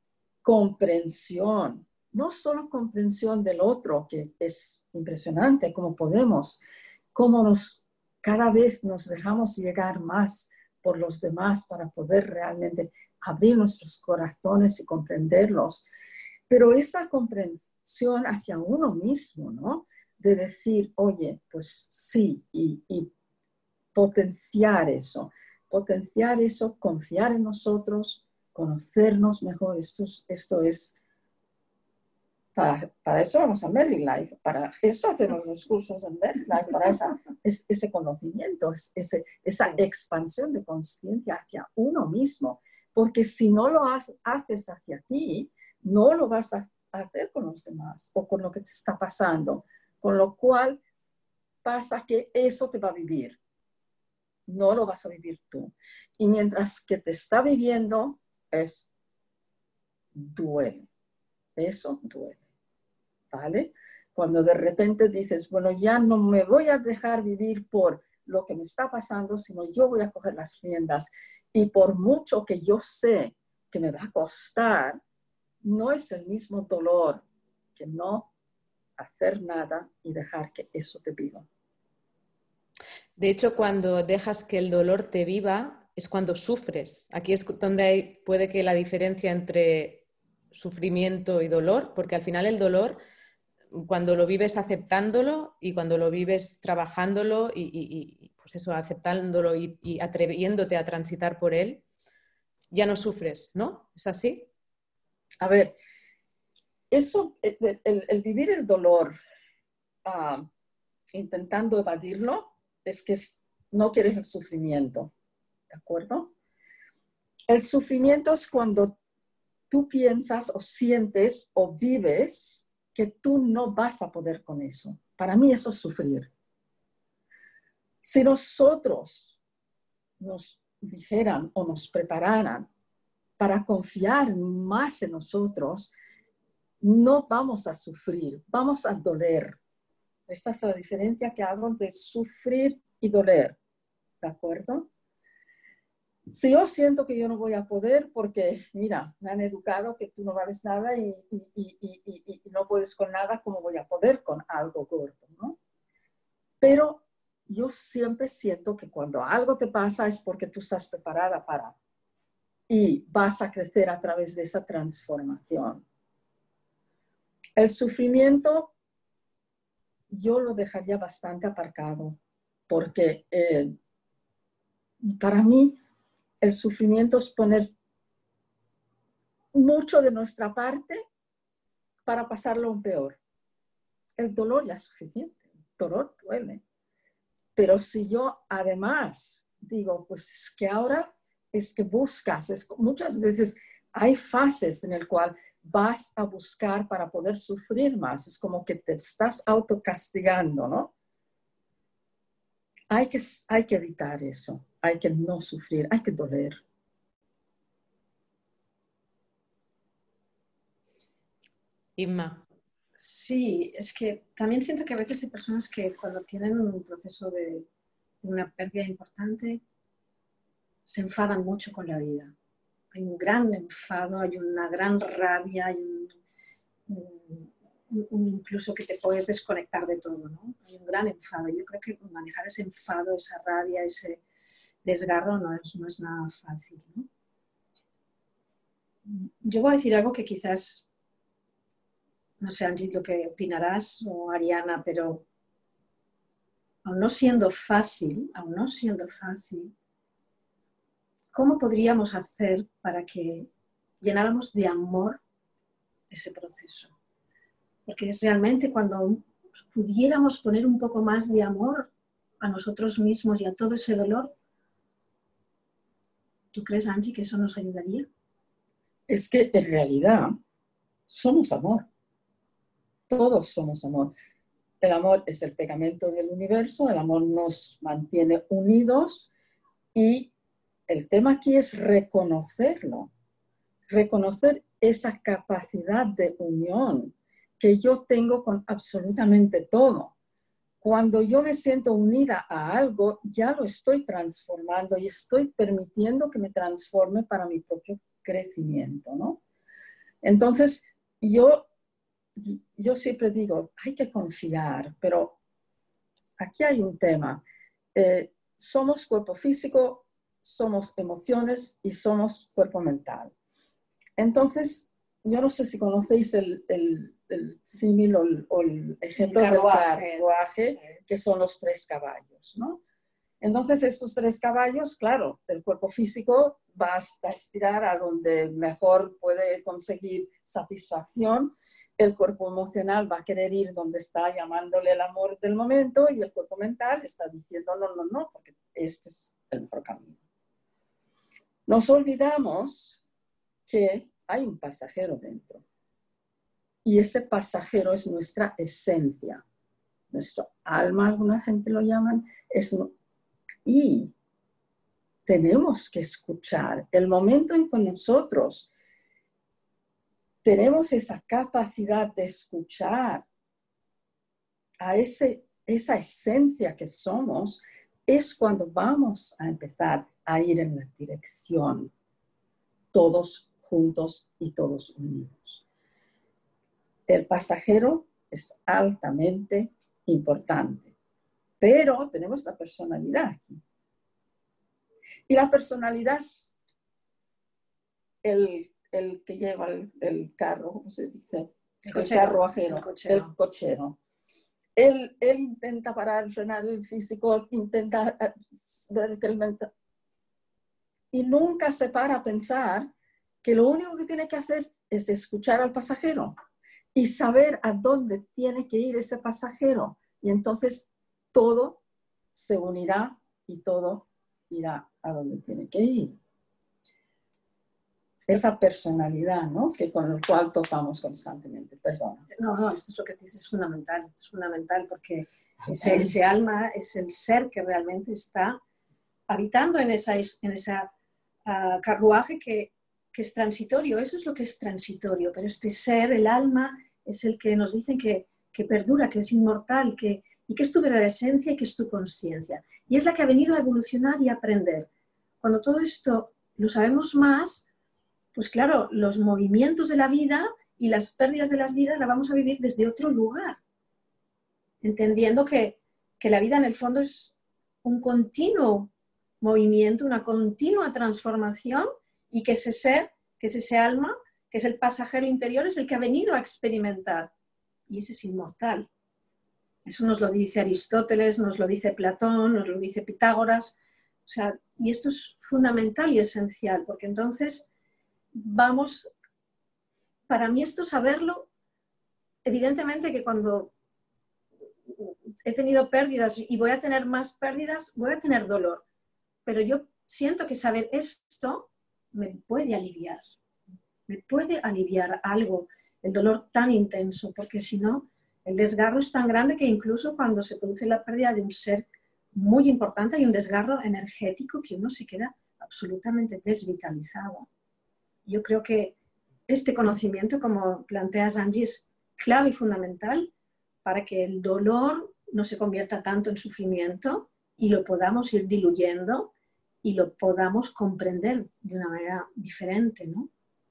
comprensión, no solo comprensión del otro, que es impresionante cómo podemos, cómo nos, cada vez nos dejamos llegar más por los demás para poder realmente abrir nuestros corazones y comprenderlos. Pero esa comprensión hacia uno mismo, ¿no? De decir, oye, pues sí, y, y potenciar eso, potenciar eso, confiar en nosotros, conocernos mejor. Esto, esto es, para, para eso vamos a Merry Life, para eso hacemos los cursos en Merry Life, para esa, es, ese conocimiento, es, ese, esa expansión de conciencia hacia uno mismo, porque si no lo haces hacia ti, no lo vas a hacer con los demás o con lo que te está pasando, con lo cual pasa que eso te va a vivir. No lo vas a vivir tú. Y mientras que te está viviendo, es duele. Eso duele. ¿Vale? Cuando de repente dices, bueno, ya no me voy a dejar vivir por lo que me está pasando, sino yo voy a coger las riendas. Y por mucho que yo sé que me va a costar, no es el mismo dolor que no hacer nada y dejar que eso te viva. De hecho, cuando dejas que el dolor te viva, es cuando sufres. Aquí es donde hay, puede que la diferencia entre sufrimiento y dolor, porque al final el dolor, cuando lo vives aceptándolo y cuando lo vives trabajándolo y, y, y pues eso, aceptándolo y, y atreviéndote a transitar por él, ya no sufres, ¿no? ¿Es así? A ver, eso, el, el, el vivir el dolor uh, intentando evadirlo, es que no quieres el sufrimiento, ¿de acuerdo? El sufrimiento es cuando tú piensas o sientes o vives que tú no vas a poder con eso. Para mí eso es sufrir. Si nosotros nos dijeran o nos prepararan para confiar más en nosotros, no vamos a sufrir, vamos a doler. Esta es la diferencia que hago entre sufrir y doler, ¿de acuerdo? Si yo siento que yo no voy a poder porque, mira, me han educado que tú no vales nada y, y, y, y, y no puedes con nada, ¿cómo voy a poder con algo gordo, ¿no? Pero yo siempre siento que cuando algo te pasa es porque tú estás preparada para y vas a crecer a través de esa transformación. El sufrimiento yo lo dejaría bastante aparcado porque eh, para mí el sufrimiento es poner mucho de nuestra parte para pasarlo aún peor. El dolor ya es suficiente, el dolor duele. Pero si yo además digo, pues es que ahora es que buscas, es, muchas veces hay fases en las cuales vas a buscar para poder sufrir más, es como que te estás autocastigando, ¿no? Hay que, hay que evitar eso, hay que no sufrir, hay que doler. Inma. Sí, es que también siento que a veces hay personas que cuando tienen un proceso de una pérdida importante se enfadan mucho con la vida. Hay un gran enfado, hay una gran rabia, hay un, un, un incluso que te puedes desconectar de todo, ¿no? Hay un gran enfado. Yo creo que manejar ese enfado, esa rabia, ese desgarro no es, no es nada fácil, ¿no? Yo voy a decir algo que quizás, no sé, Angie, lo que opinarás, o Ariana, pero aun no siendo fácil, aun no siendo fácil, ¿cómo podríamos hacer para que llenáramos de amor ese proceso? Porque es realmente cuando pudiéramos poner un poco más de amor a nosotros mismos y a todo ese dolor, ¿tú crees, Angie, que eso nos ayudaría? Es que en realidad somos amor. Todos somos amor. El amor es el pegamento del universo, el amor nos mantiene unidos y el tema aquí es reconocerlo, reconocer esa capacidad de unión que yo tengo con absolutamente todo. Cuando yo me siento unida a algo, ya lo estoy transformando y estoy permitiendo que me transforme para mi propio crecimiento, ¿no? Entonces, yo, yo siempre digo, hay que confiar, pero aquí hay un tema. Eh, somos cuerpo físico, somos emociones y somos cuerpo mental. Entonces, yo no sé si conocéis el, el, el símil o, o el ejemplo el carruaje, del carruaje, sí, que son los tres caballos, ¿no? Entonces, estos tres caballos, claro, el cuerpo físico va a estirar a donde mejor puede conseguir satisfacción, el cuerpo emocional va a querer ir donde está llamándole el amor del momento y el cuerpo mental está diciendo no, no, no, porque este es el mejor camino. Nos olvidamos que hay un pasajero dentro y ese pasajero es nuestra esencia, nuestro alma, alguna gente lo llaman, es un, y tenemos que escuchar el momento en que nosotros tenemos esa capacidad de escuchar a ese, esa esencia que somos, es cuando vamos a empezar a ir en la dirección, todos juntos y todos unidos. El pasajero es altamente importante, pero tenemos la personalidad aquí. Y la personalidad es el, el que lleva el, el carro, ¿cómo se dice? El, el carruajero, el cochero. El cochero. Él, él intenta parar, frenar el físico, intenta ver que el mental. Y nunca se para a pensar que lo único que tiene que hacer es escuchar al pasajero y saber a dónde tiene que ir ese pasajero. Y entonces todo se unirá y todo irá a donde tiene que ir. esa personalidad, ¿no? Que con el cual topamos constantemente. Perdona. No, no, esto es lo que dices, es fundamental, es fundamental porque ese, ese alma es el ser que realmente está habitando en esa, en esa uh, carruaje que, que es transitorio. Eso es lo que es transitorio, pero este ser, el alma, es el que nos dicen que, que perdura, que es inmortal, que, y que es tu verdadera esencia y que es tu conciencia. Y es la que ha venido a evolucionar y a aprender. Cuando todo esto lo sabemos más, pues claro, los movimientos de la vida y las pérdidas de las vidas las vamos a vivir desde otro lugar, entendiendo que, que la vida en el fondo es un continuo movimiento, una continua transformación y que ese ser, que es ese alma, que es el pasajero interior, es el que ha venido a experimentar y ese es inmortal. Eso nos lo dice Aristóteles, nos lo dice Platón, nos lo dice Pitágoras, o sea, y esto es fundamental y esencial, porque entonces vamos, para mí esto saberlo, evidentemente que cuando he tenido pérdidas y voy a tener más pérdidas, voy a tener dolor, pero yo siento que saber esto me puede aliviar, me puede aliviar algo, el dolor tan intenso, porque si no, el desgarro es tan grande que incluso cuando se produce la pérdida de un ser muy importante hay un desgarro energético que uno se queda absolutamente desvitalizado. Yo creo que este conocimiento, como planteas Angie, es clave y fundamental para que el dolor no se convierta tanto en sufrimiento y lo podamos ir diluyendo y lo podamos comprender de una manera diferente, ¿no?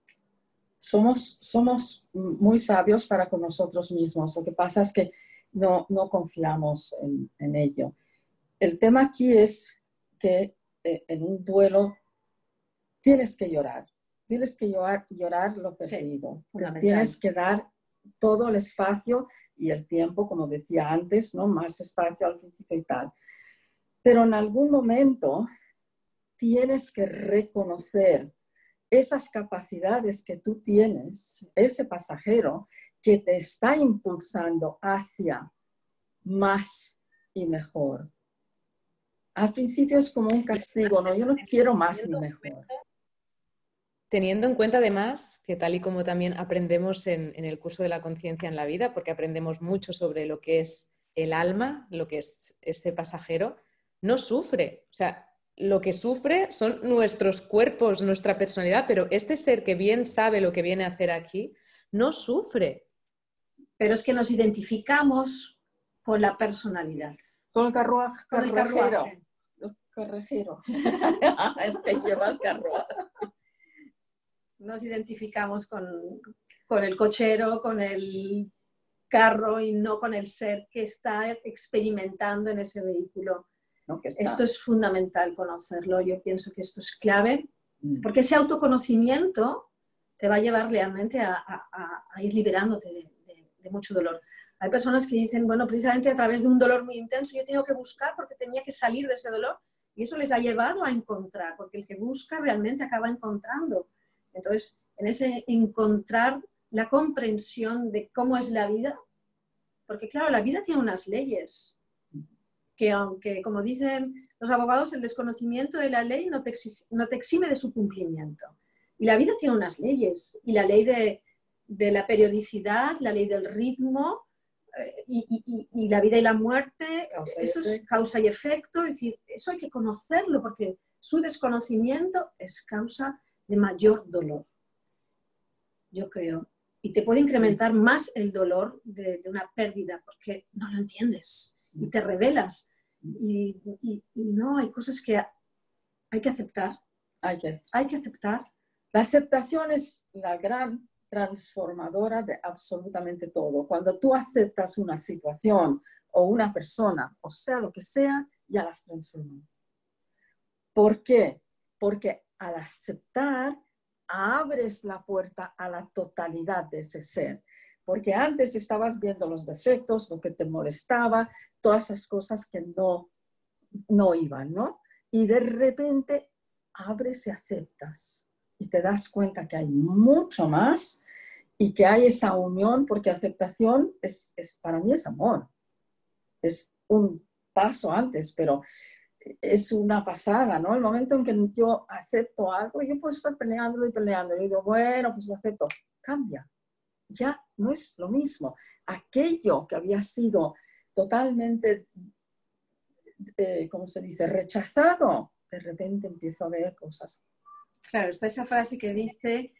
Somos, somos muy sabios para con nosotros mismos. Lo que pasa es que no, no confiamos en, en ello. El tema aquí es que eh, en un duelo tienes que llorar. Tienes que llorar, llorar lo perdido. Sí, tienes que dar todo el espacio y el tiempo, como decía antes, ¿no? Más espacio al principio y tal. Pero en algún momento tienes que reconocer esas capacidades que tú tienes, ese pasajero que te está impulsando hacia más y mejor. Al principio es como un castigo, ¿no? Yo no quiero más ni mejor. Teniendo en cuenta además que tal y como también aprendemos en, en el curso de la conciencia en la vida, porque aprendemos mucho sobre lo que es el alma, lo que es ese pasajero, no sufre. O sea, lo que sufre son nuestros cuerpos, nuestra personalidad, pero este ser que bien sabe lo que viene a hacer aquí, no sufre. Pero es que nos identificamos con la personalidad. Con el carruaje. Con el carruaje. El carruajero. El que lleva el carruaje. Nos identificamos con, con el cochero, con el carro y no con el ser que está experimentando en ese vehículo. No, que está. Esto es fundamental conocerlo. Yo pienso que esto es clave, mm. porque ese autoconocimiento te va a llevar realmente a, a, a ir liberándote de, de, de mucho dolor. Hay personas que dicen, bueno, precisamente a través de un dolor muy intenso yo he tenido que buscar porque tenía que salir de ese dolor y eso les ha llevado a encontrar, porque el que busca realmente acaba encontrando. Entonces, en ese encontrar la comprensión de cómo es la vida, porque claro, la vida tiene unas leyes, que aunque, como dicen los abogados, el desconocimiento de la ley no te, exige, no te exime de su cumplimiento. Y la vida tiene unas leyes, y la ley de, de la periodicidad, la ley del ritmo, eh, y, y, y la vida y la muerte, causa eso es causa y efecto, es decir, eso hay que conocerlo, porque su desconocimiento es causa de mayor dolor, yo creo. Y te puede incrementar más el dolor de, de una pérdida porque no lo entiendes y te rebelas. Y, y, y no, hay cosas que hay que aceptar. Hay que. Hay que aceptar. La aceptación es la gran transformadora de absolutamente todo. Cuando tú aceptas una situación o una persona, o sea lo que sea, ya las transformas. ¿Por qué? Porque al aceptar, abres la puerta a la totalidad de ese ser. Porque antes estabas viendo los defectos, lo que te molestaba, todas esas cosas que no, no iban, ¿no? Y de repente abres y aceptas. Y te das cuenta que hay mucho más y que hay esa unión, porque aceptación es, es, para mí es amor. Es un paso antes, pero es una pasada, ¿no? El momento en que yo acepto algo, yo puedo estar peleando y peleando, y digo, bueno, pues lo acepto, cambia, ya no es lo mismo. Aquello que había sido totalmente, eh, ¿cómo se dice?, rechazado, de repente empiezo a ver cosas. Claro, está esa frase que dice,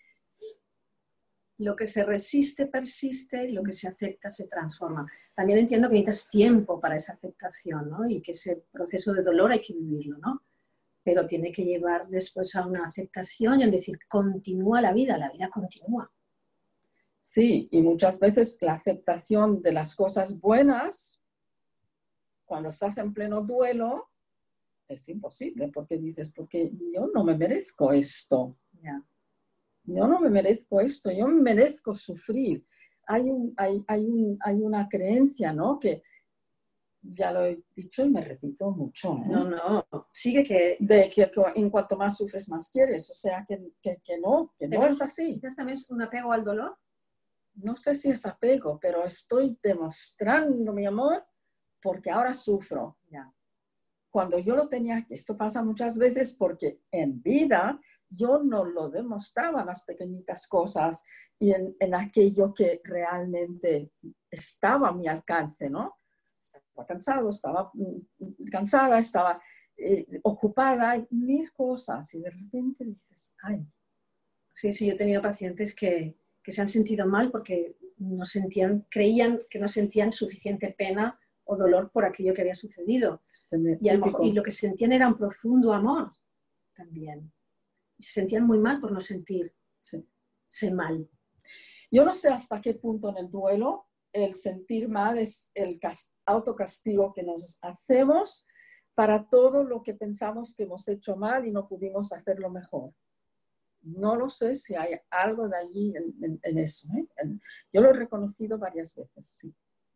lo que se resiste persiste, lo que se acepta se transforma. También entiendo que necesitas tiempo para esa aceptación, ¿no? Y que ese proceso de dolor hay que vivirlo, ¿no? Pero tiene que llevar después a una aceptación y a decir, continúa la vida, la vida continúa. Sí, y muchas veces la aceptación de las cosas buenas, cuando estás en pleno duelo, es imposible, porque dices, porque yo no me merezco esto. Ya. Yo no me merezco esto, yo me merezco sufrir. Hay, un, hay, hay, un, hay una creencia, ¿no? Que ya lo he dicho y me repito mucho, ¿eh? No, no, sigue que... De que en cuanto más sufres, más quieres. O sea, que, que, que no, que no es así. ¿Quizás también es un apego al dolor? No sé si es apego, pero estoy demostrando mi amor porque ahora sufro. Ya. Cuando yo lo tenía, esto pasa muchas veces porque en vida yo no lo demostraba en las pequeñitas cosas y en, en aquello que realmente estaba a mi alcance, ¿no? Estaba cansado, estaba cansada, estaba eh, ocupada, mil cosas, y de repente dices, ay. Sí, sí, yo he tenido pacientes que, que se han sentido mal porque no sentían, creían que no sentían suficiente pena o dolor por aquello que había sucedido. Y, a lo mejor, y lo que sentían era un profundo amor también. Y se sentían muy mal por no sentirse sí. mal. Yo no sé hasta qué punto en el duelo el sentir mal es el autocastigo que nos hacemos para todo lo que pensamos que hemos hecho mal y no pudimos hacerlo mejor. No lo sé si hay algo de allí en, en, en eso, ¿eh? Yo lo he reconocido varias veces, sí.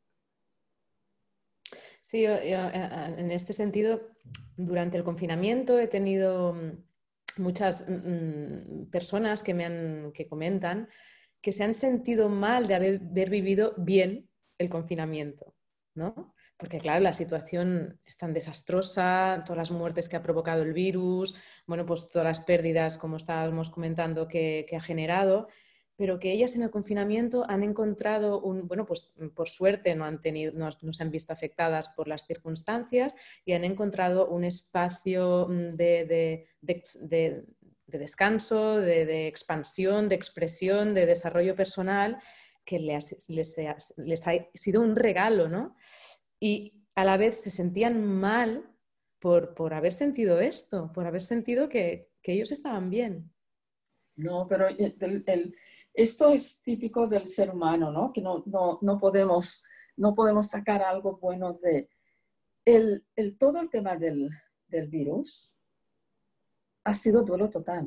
Sí, yo, yo, en este sentido, durante el confinamiento he tenido muchas mm, personas que me han, que comentan que se han sentido mal de haber, haber vivido bien el confinamiento, ¿no? Porque claro, la situación es tan desastrosa, todas las muertes que ha provocado el virus, bueno, pues todas las pérdidas, como estábamos comentando, que, que ha generado, pero que ellas en el confinamiento han encontrado un, bueno, pues por suerte no, han tenido, no, no se han visto afectadas por las circunstancias y han encontrado un espacio de, de, de, de, de descanso, de, de expansión, de expresión, de desarrollo personal que les, les, les ha sido un regalo, ¿no? Y a la vez se sentían mal por, por haber sentido esto, por haber sentido que, que ellos estaban bien. No, pero el, el, esto es típico del ser humano, ¿no? Que no, no, no, podemos, no podemos sacar algo bueno de... El, el, todo el tema del, del virus ha sido duelo total.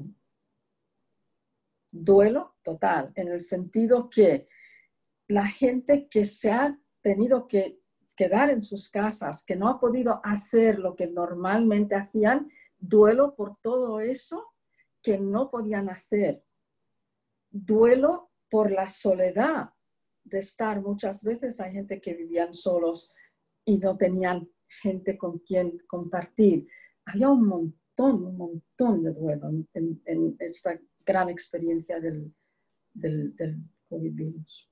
Duelo total, en el sentido que la gente que se ha tenido que quedar en sus casas, que no ha podido hacer lo que normalmente hacían, duelo por todo eso que no podían hacer. Duelo por la soledad de estar. Muchas veces hay gente que vivían solos y no tenían gente con quien compartir. Había un montón, un montón de duelo en, en esta gran experiencia del, del, del COVID virus.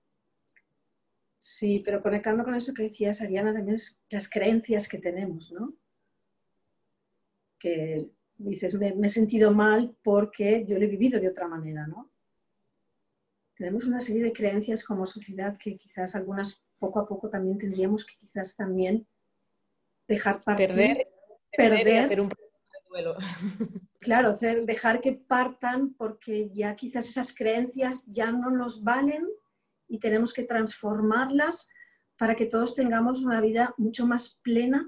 Sí, pero conectando con eso que decías, Ariana, también es las creencias que tenemos, ¿no? Que dices, me, me he sentido mal porque yo lo he vivido de otra manera, ¿no? Tenemos una serie de creencias como sociedad que quizás algunas poco a poco también tendríamos que quizás también dejar partir. Perder, perder, perder y hacer un proceso de duelo. Claro, hacer, dejar que partan porque ya quizás esas creencias ya no nos valen y tenemos que transformarlas para que todos tengamos una vida mucho más plena,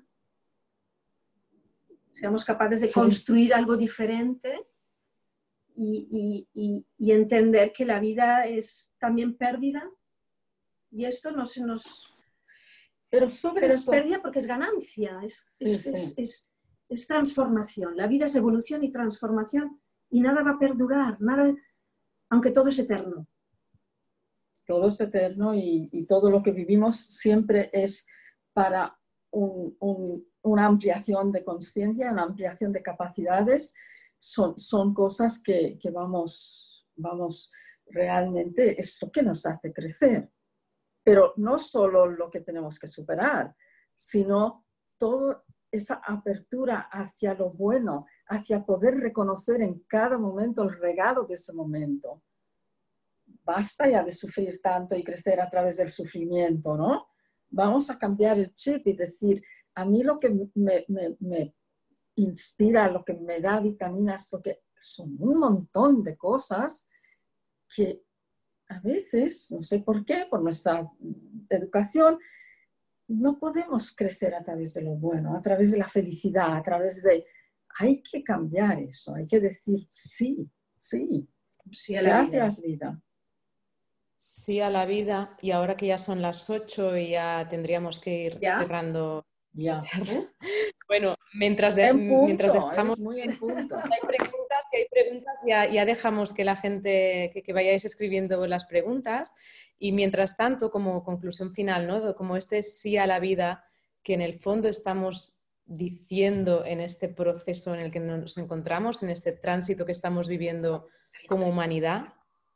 seamos capaces de sí. construir algo diferente y, y, y, y entender que la vida es también pérdida y esto no se nos... Pero, sobre Pero es esto... pérdida porque es ganancia, es, sí, es, sí. Es, es, es transformación. La vida es evolución y transformación y nada va a perdurar, nada, aunque todo es eterno. Todo es eterno y, y todo lo que vivimos siempre es para un, un, una ampliación de conciencia, una ampliación de capacidades, son, son cosas que, que vamos, vamos, realmente es lo que nos hace crecer. Pero no solo lo que tenemos que superar, sino toda esa apertura hacia lo bueno, hacia poder reconocer en cada momento el regalo de ese momento. Basta ya de sufrir tanto y crecer a través del sufrimiento, ¿no? Vamos a cambiar el chip y decir, a mí lo que me, me, me inspira, lo que me da vitaminas, lo que son un montón de cosas que a veces, no sé por qué, por nuestra educación, no podemos crecer a través de lo bueno, a través de la felicidad, a través de... Hay que cambiar eso, hay que decir sí, sí, Sí a la gracias vida. vida. Sí a la vida, y ahora que ya son las ocho y ya tendríamos que ir ¿Ya? cerrando Ya. la charla. Bueno, mientras, de, En punto, mientras dejamos... eres muy en punto. Si hay preguntas, si hay preguntas ya, ya dejamos que la gente, que, que vayáis escribiendo las preguntas, y mientras tanto, como conclusión final, ¿no? Como este sí a la vida, que en el fondo estamos diciendo en este proceso en el que nos encontramos, en este tránsito que estamos viviendo como humanidad,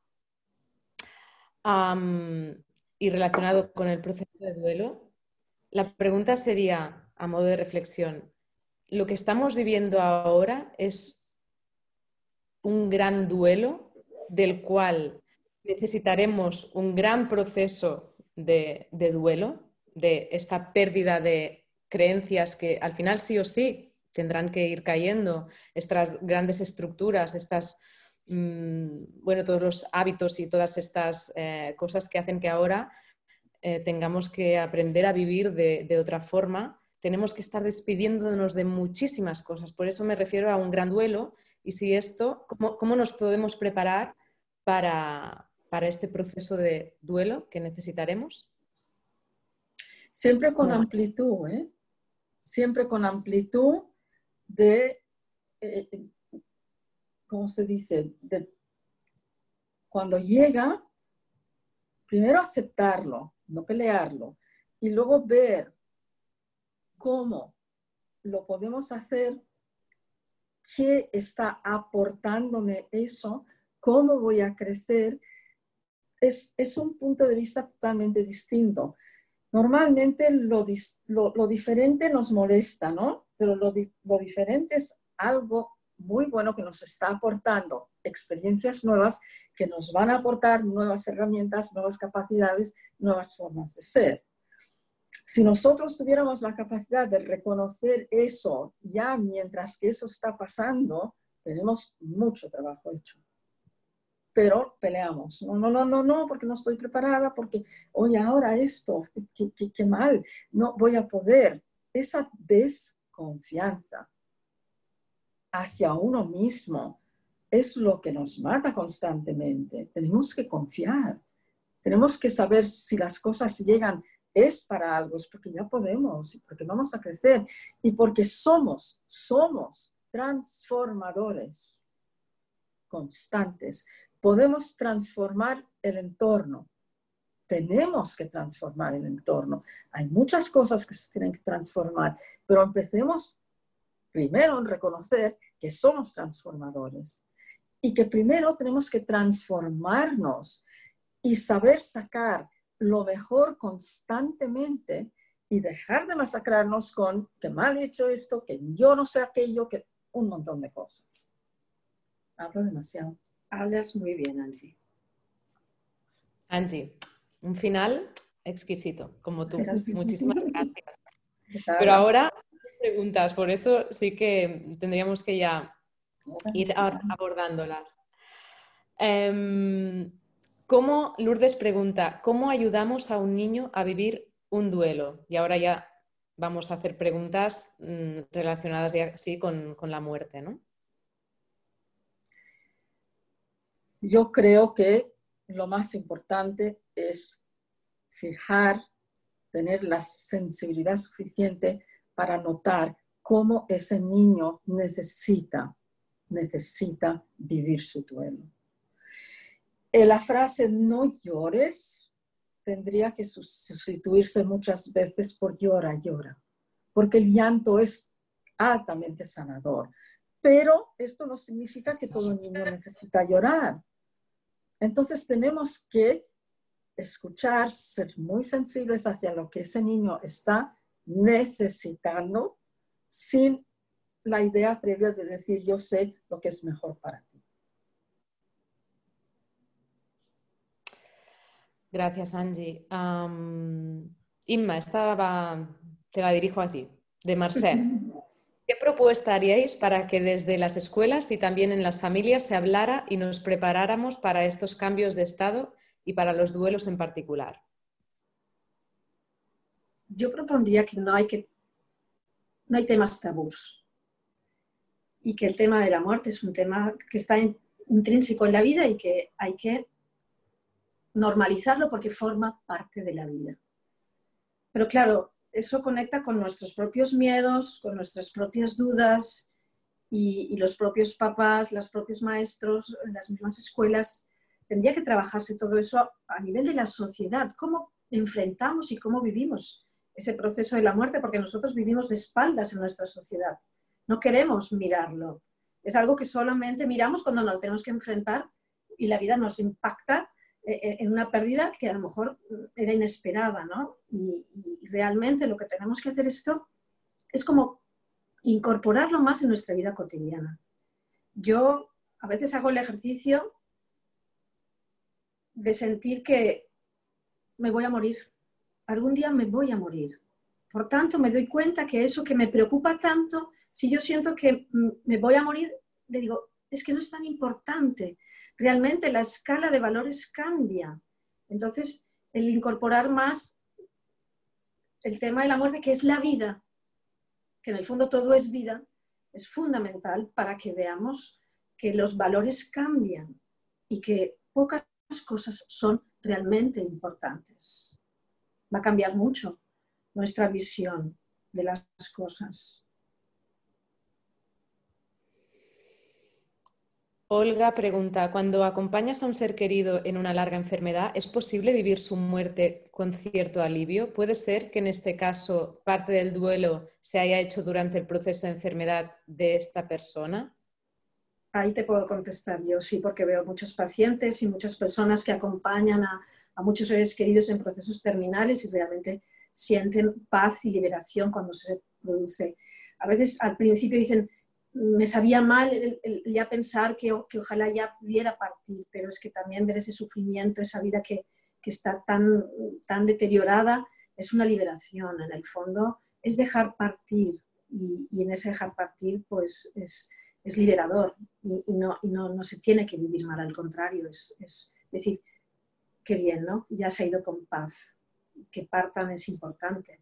Um, y relacionado con el proceso de duelo, la pregunta sería, a modo de reflexión, ¿lo que estamos viviendo ahora es un gran duelo del cual necesitaremos un gran proceso de, de duelo, de esta pérdida de creencias que al final sí o sí tendrán que ir cayendo, estas grandes estructuras, estas... bueno, todos los hábitos y todas estas eh, cosas que hacen que ahora eh, tengamos que aprender a vivir de, de otra forma? Tenemos que estar despidiéndonos de muchísimas cosas. Por eso me refiero a un gran duelo. Y si esto, ¿cómo, cómo nos podemos preparar para, para este proceso de duelo que necesitaremos? Siempre con amplitud, ¿eh? Siempre con amplitud de... Eh, ¿cómo se dice? De, cuando llega, primero aceptarlo, no pelearlo, y luego ver cómo lo podemos hacer, qué está aportándome eso, cómo voy a crecer. Es, es un punto de vista totalmente distinto. Normalmente lo, lo, lo diferente nos molesta, ¿no? Pero lo, lo diferente es algo muy bueno que nos está aportando experiencias nuevas que nos van a aportar nuevas herramientas, nuevas capacidades, nuevas formas de ser. Si nosotros tuviéramos la capacidad de reconocer eso ya mientras que eso está pasando, tenemos mucho trabajo hecho. Pero peleamos. No, no, no, no, no, porque no estoy preparada, porque, oye, ahora esto, qué, qué, qué mal, no voy a poder. Esa desconfianza hacia uno mismo es lo que nos mata constantemente. Tenemos que confiar. Tenemos que saber si las cosas llegan, es para algo, es porque ya podemos, y porque vamos a crecer, y porque somos, somos transformadores constantes. Podemos transformar el entorno. Tenemos que transformar el entorno. Hay muchas cosas que se tienen que transformar, pero empecemos primero en reconocer que somos transformadores y que primero tenemos que transformarnos y saber sacar lo mejor constantemente y dejar de masacrarnos con que mal he hecho esto, que yo no sé aquello, que un montón de cosas. Hablo demasiado. Hablas muy bien, Angie. Angie, un final exquisito, como tú. Muchísimas gracias. Claro. Pero ahora preguntas, por eso sí que tendríamos que ya ir abordándolas. Um, ¿Cómo, Lourdes pregunta, ¿cómo ayudamos a un niño a vivir un duelo? Y ahora ya vamos a hacer preguntas mmm, relacionadas ya sí con, con la muerte, ¿no? Yo creo que lo más importante es fijar, tener la sensibilidad suficiente para notar cómo ese niño necesita, necesita vivir su duelo. La frase no llores tendría que sustituirse muchas veces por llora, llora. porque el llanto es altamente sanador. Pero esto no significa que todo niño necesita llorar. Entonces tenemos que escuchar, ser muy sensibles hacia lo que ese niño está necesitando, sin la idea previa de decir yo sé lo que es mejor para ti. Gracias, Angie. Um, Inma, esta va, te la dirijo a ti, de Marcel. ¿Qué propuesta haríais para que desde las escuelas y también en las familias se hablara y nos preparáramos para estos cambios de estado y para los duelos en particular? Yo propondría que no hay, que, no hay temas tabús y que el tema de la muerte es un tema que está intrínseco en la vida y que hay que normalizarlo porque forma parte de la vida. Pero claro, eso conecta con nuestros propios miedos, con nuestras propias dudas y, y los propios papás, los propios maestros, las mismas escuelas. Tendría que trabajarse todo eso a nivel de la sociedad, cómo enfrentamos y cómo vivimos ese proceso de la muerte, porque nosotros vivimos de espaldas en nuestra sociedad. No queremos mirarlo. Es algo que solamente miramos cuando nos tenemos que enfrentar y la vida nos impacta en una pérdida que a lo mejor era inesperada, ¿no? Y, y realmente lo que tenemos que hacer esto es como incorporarlo más en nuestra vida cotidiana. Yo a veces hago el ejercicio de sentir que me voy a morir. Algún día me voy a morir. Por tanto, me doy cuenta que eso que me preocupa tanto, si yo siento que me voy a morir, le digo, es que no es tan importante. Realmente la escala de valores cambia. Entonces, el incorporar más el tema de la muerte, que es la vida, que en el fondo todo es vida, es fundamental para que veamos que los valores cambian y que pocas cosas son realmente importantes. Va a cambiar mucho nuestra visión de las cosas. Olga pregunta, cuando acompañas a un ser querido en una larga enfermedad, ¿es posible vivir su muerte con cierto alivio? ¿Puede ser que en este caso parte del duelo se haya hecho durante el proceso de enfermedad de esta persona? Ahí te puedo contestar yo, sí, porque veo muchos pacientes y muchas personas que acompañan a, a muchos seres queridos en procesos terminales y realmente sienten paz y liberación cuando se produce. A veces al principio dicen, me sabía mal el, el, el ya pensar que, que ojalá ya pudiera partir, pero es que también ver ese sufrimiento, esa vida que, que está tan, tan deteriorada, es una liberación en el fondo, es dejar partir y, y en ese dejar partir pues es, es liberador y, y, no, y no, no se tiene que vivir mal, al contrario, es, es decir, qué bien, ¿no? Ya se ha ido con paz, que partan es importante.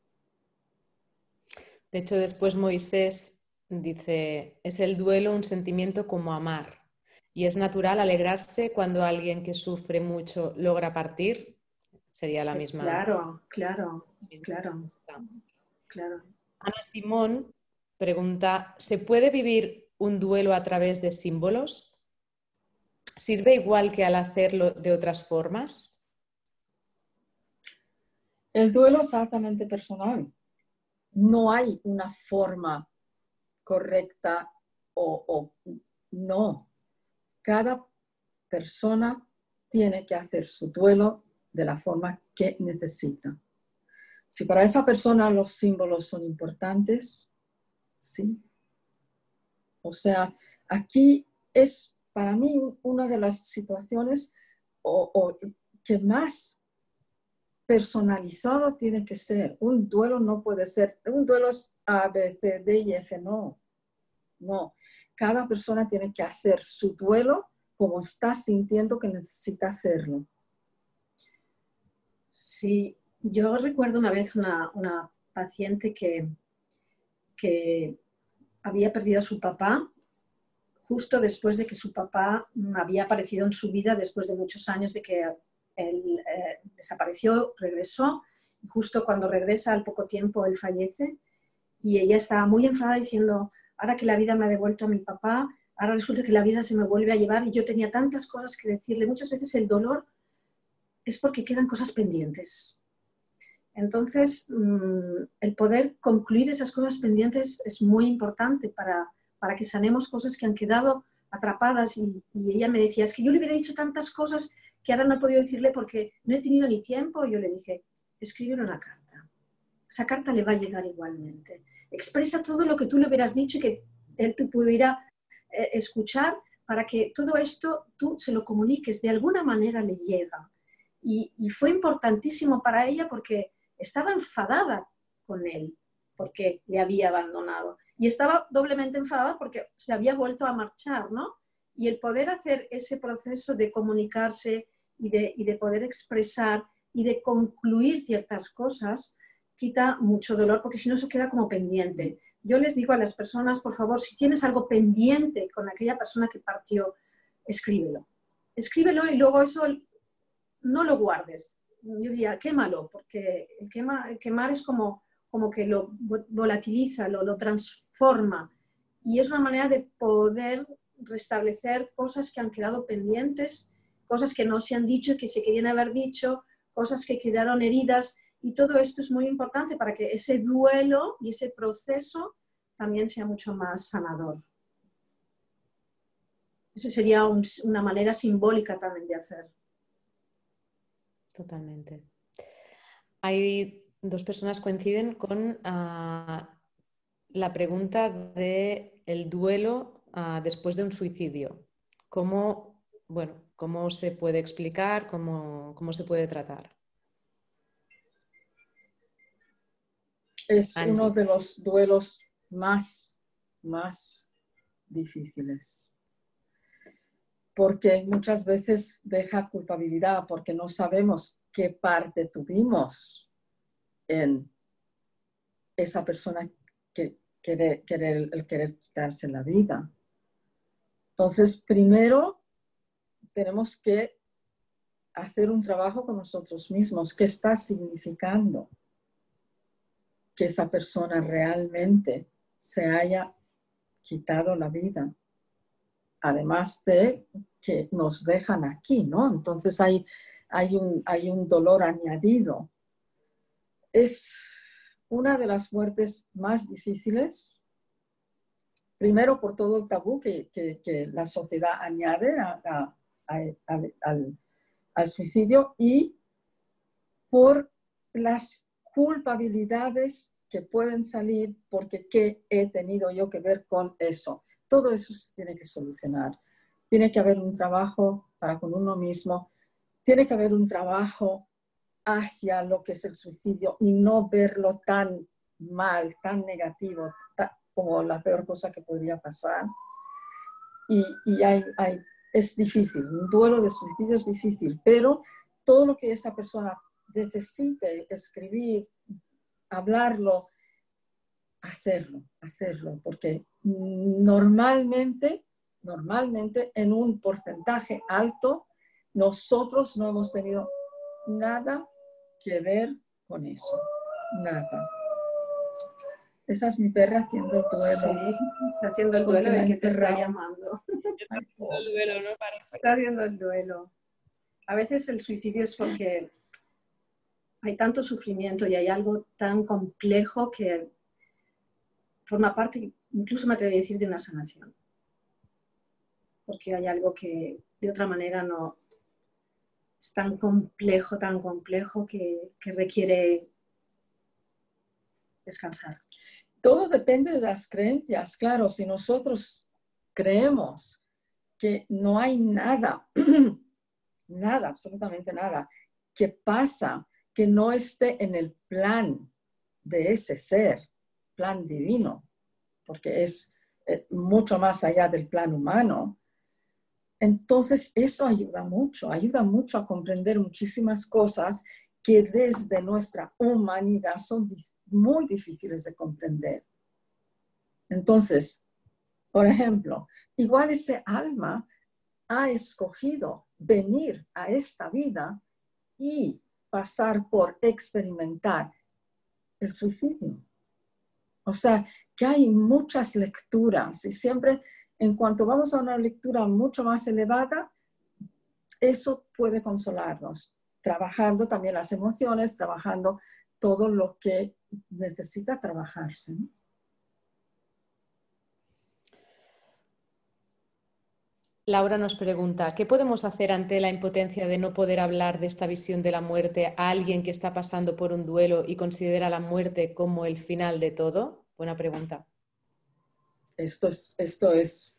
De hecho, después Moisés dice, es el duelo un sentimiento como amar y es natural alegrarse cuando alguien que sufre mucho logra partir. Sería la misma. Claro, claro, claro, claro. Ana Simón pregunta, ¿se puede vivir un duelo a través de símbolos? ¿Sirve igual que al hacerlo de otras formas? El duelo es altamente personal. No hay una forma correcta o, o no. Cada persona tiene que hacer su duelo de la forma que necesita. Si para esa persona los símbolos son importantes, sí. O sea, aquí es para mí una de las situaciones o, o, que más personalizado tiene que ser. Un duelo no puede ser, un duelo es A, B, C, D y F, no. No, cada persona tiene que hacer su duelo como está sintiendo que necesita hacerlo. Sí, yo recuerdo una vez una, una paciente que, que había perdido a su papá justo después de que su papá había aparecido en su vida después de muchos años de que él eh, desapareció, regresó, y justo cuando regresa al poco tiempo él fallece y ella estaba muy enfadada diciendo, ahora que la vida me ha devuelto a mi papá, ahora resulta que la vida se me vuelve a llevar y yo tenía tantas cosas que decirle. Muchas veces el dolor es porque quedan cosas pendientes. Entonces, el poder concluir esas cosas pendientes es muy importante para, para que sanemos cosas que han quedado atrapadas. Y, y ella me decía, es que yo le hubiera dicho tantas cosas que ahora no he podido decirle porque no he tenido ni tiempo. Yo le dije, escríbele una carta. Esa carta le va a llegar igualmente. Expresa todo lo que tú le hubieras dicho y que él te pudiera eh, escuchar, para que todo esto tú se lo comuniques, de alguna manera le llega. Y, y fue importantísimo para ella porque estaba enfadada con él, porque le había abandonado. Y estaba doblemente enfadada porque se había vuelto a marchar, ¿no? Y el poder hacer ese proceso de comunicarse y de, y de poder expresar y de concluir ciertas cosas, quita mucho dolor, porque si no eso queda como pendiente. Yo les digo a las personas, por favor, si tienes algo pendiente con aquella persona que partió, escríbelo. Escríbelo y luego eso no lo guardes. Yo diría, quémalo, porque el, quema, el quemar es como, como que lo volatiliza, lo, lo transforma. Y es una manera de poder restablecer cosas que han quedado pendientes, cosas que no se han dicho, que se querían haber dicho, cosas que quedaron heridas. Y todo esto es muy importante para que ese duelo y ese proceso también sea mucho más sanador. Esa sería un, una manera simbólica también de hacer. Totalmente. Hay dos personas coinciden con uh, la pregunta del duelo uh, después de un suicidio. ¿Cómo, bueno, cómo se puede explicar? ¿Cómo, cómo se puede tratar? Es Angie. Uno de los duelos más, más difíciles. Porque muchas veces deja culpabilidad, porque no sabemos qué parte tuvimos en esa persona que quiere, querer, el querer quitarse la vida. Entonces, primero tenemos que hacer un trabajo con nosotros mismos. ¿Qué está significando que esa persona realmente se haya quitado la vida? Además de que nos dejan aquí, ¿no? Entonces hay, hay, un, hay un dolor añadido. Es una de las muertes más difíciles, primero por todo el tabú que, que, que la sociedad añade a, a, a, a, al, al suicidio, y por las culpabilidades que pueden salir, porque ¿qué he tenido yo que ver con eso? Todo eso se tiene que solucionar. Tiene que haber un trabajo para con uno mismo, tiene que haber un trabajo hacia lo que es el suicidio y no verlo tan mal, tan negativo, tan, como la peor cosa que podría pasar. Y, y hay, hay, es difícil, un duelo de suicidio es difícil, pero todo lo que esa persona necesite escribir, hablarlo, hacerlo, hacerlo, porque normalmente, normalmente en un porcentaje alto, nosotros no hemos tenido nada que ver con eso, nada. Esa es mi perra haciendo el duelo. Sí, está haciendo el duelo del que te está llamando. Está haciendo el duelo, ¿no? Parece. Está haciendo el duelo. A veces el suicidio es porque hay tanto sufrimiento y hay algo tan complejo que forma parte, incluso me atrevería a decir, de una sanación. Porque hay algo que de otra manera no es tan complejo, tan complejo que, que requiere descansar. Todo depende de las creencias. Claro, si nosotros creemos que no hay nada, nada, absolutamente nada, que pasa, que no esté en el plan de ese ser, plan divino, porque es eh, mucho más allá del plan humano, entonces eso ayuda mucho, ayuda mucho a comprender muchísimas cosas que desde nuestra humanidad son muy difíciles de comprender. Entonces, por ejemplo, igual ese alma ha escogido venir a esta vida y pasar por experimentar el suicidio. O sea, que hay muchas lecturas y siempre en cuanto vamos a una lectura mucho más elevada, eso puede consolarnos, trabajando también las emociones, trabajando todo lo que necesita trabajarse, ¿no? Laura nos pregunta, ¿qué podemos hacer ante la impotencia de no poder hablar de esta visión de la muerte a alguien que está pasando por un duelo y considera la muerte como el final de todo? Buena pregunta. Esto es, esto es,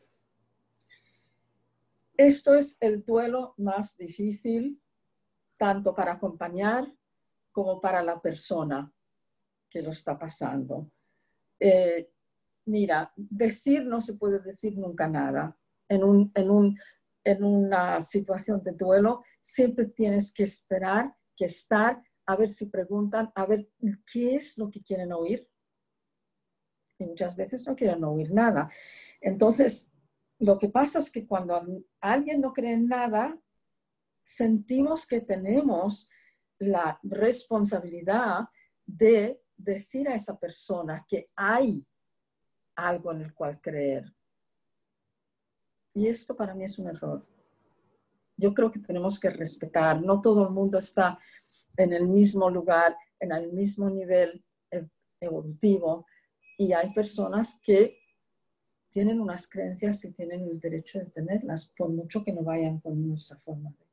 esto es el duelo más difícil, tanto para acompañar como para la persona que lo está pasando. Eh, mira, decir no se puede decir nunca nada. En, un, en, un, en una situación de duelo siempre tienes que esperar, que estar, a ver si preguntan, a ver qué es lo que quieren oír. Y muchas veces no quieren oír nada. Entonces, lo que pasa es que cuando alguien no cree en nada, sentimos que tenemos la responsabilidad de decir a esa persona que hay algo en el cual creer. Y esto para mí es un error. Yo creo que tenemos que respetar. No todo el mundo está en el mismo lugar, en el mismo nivel evolutivo. Y hay personas que tienen unas creencias y tienen el derecho de tenerlas, por mucho que no vayan con nuestra forma de.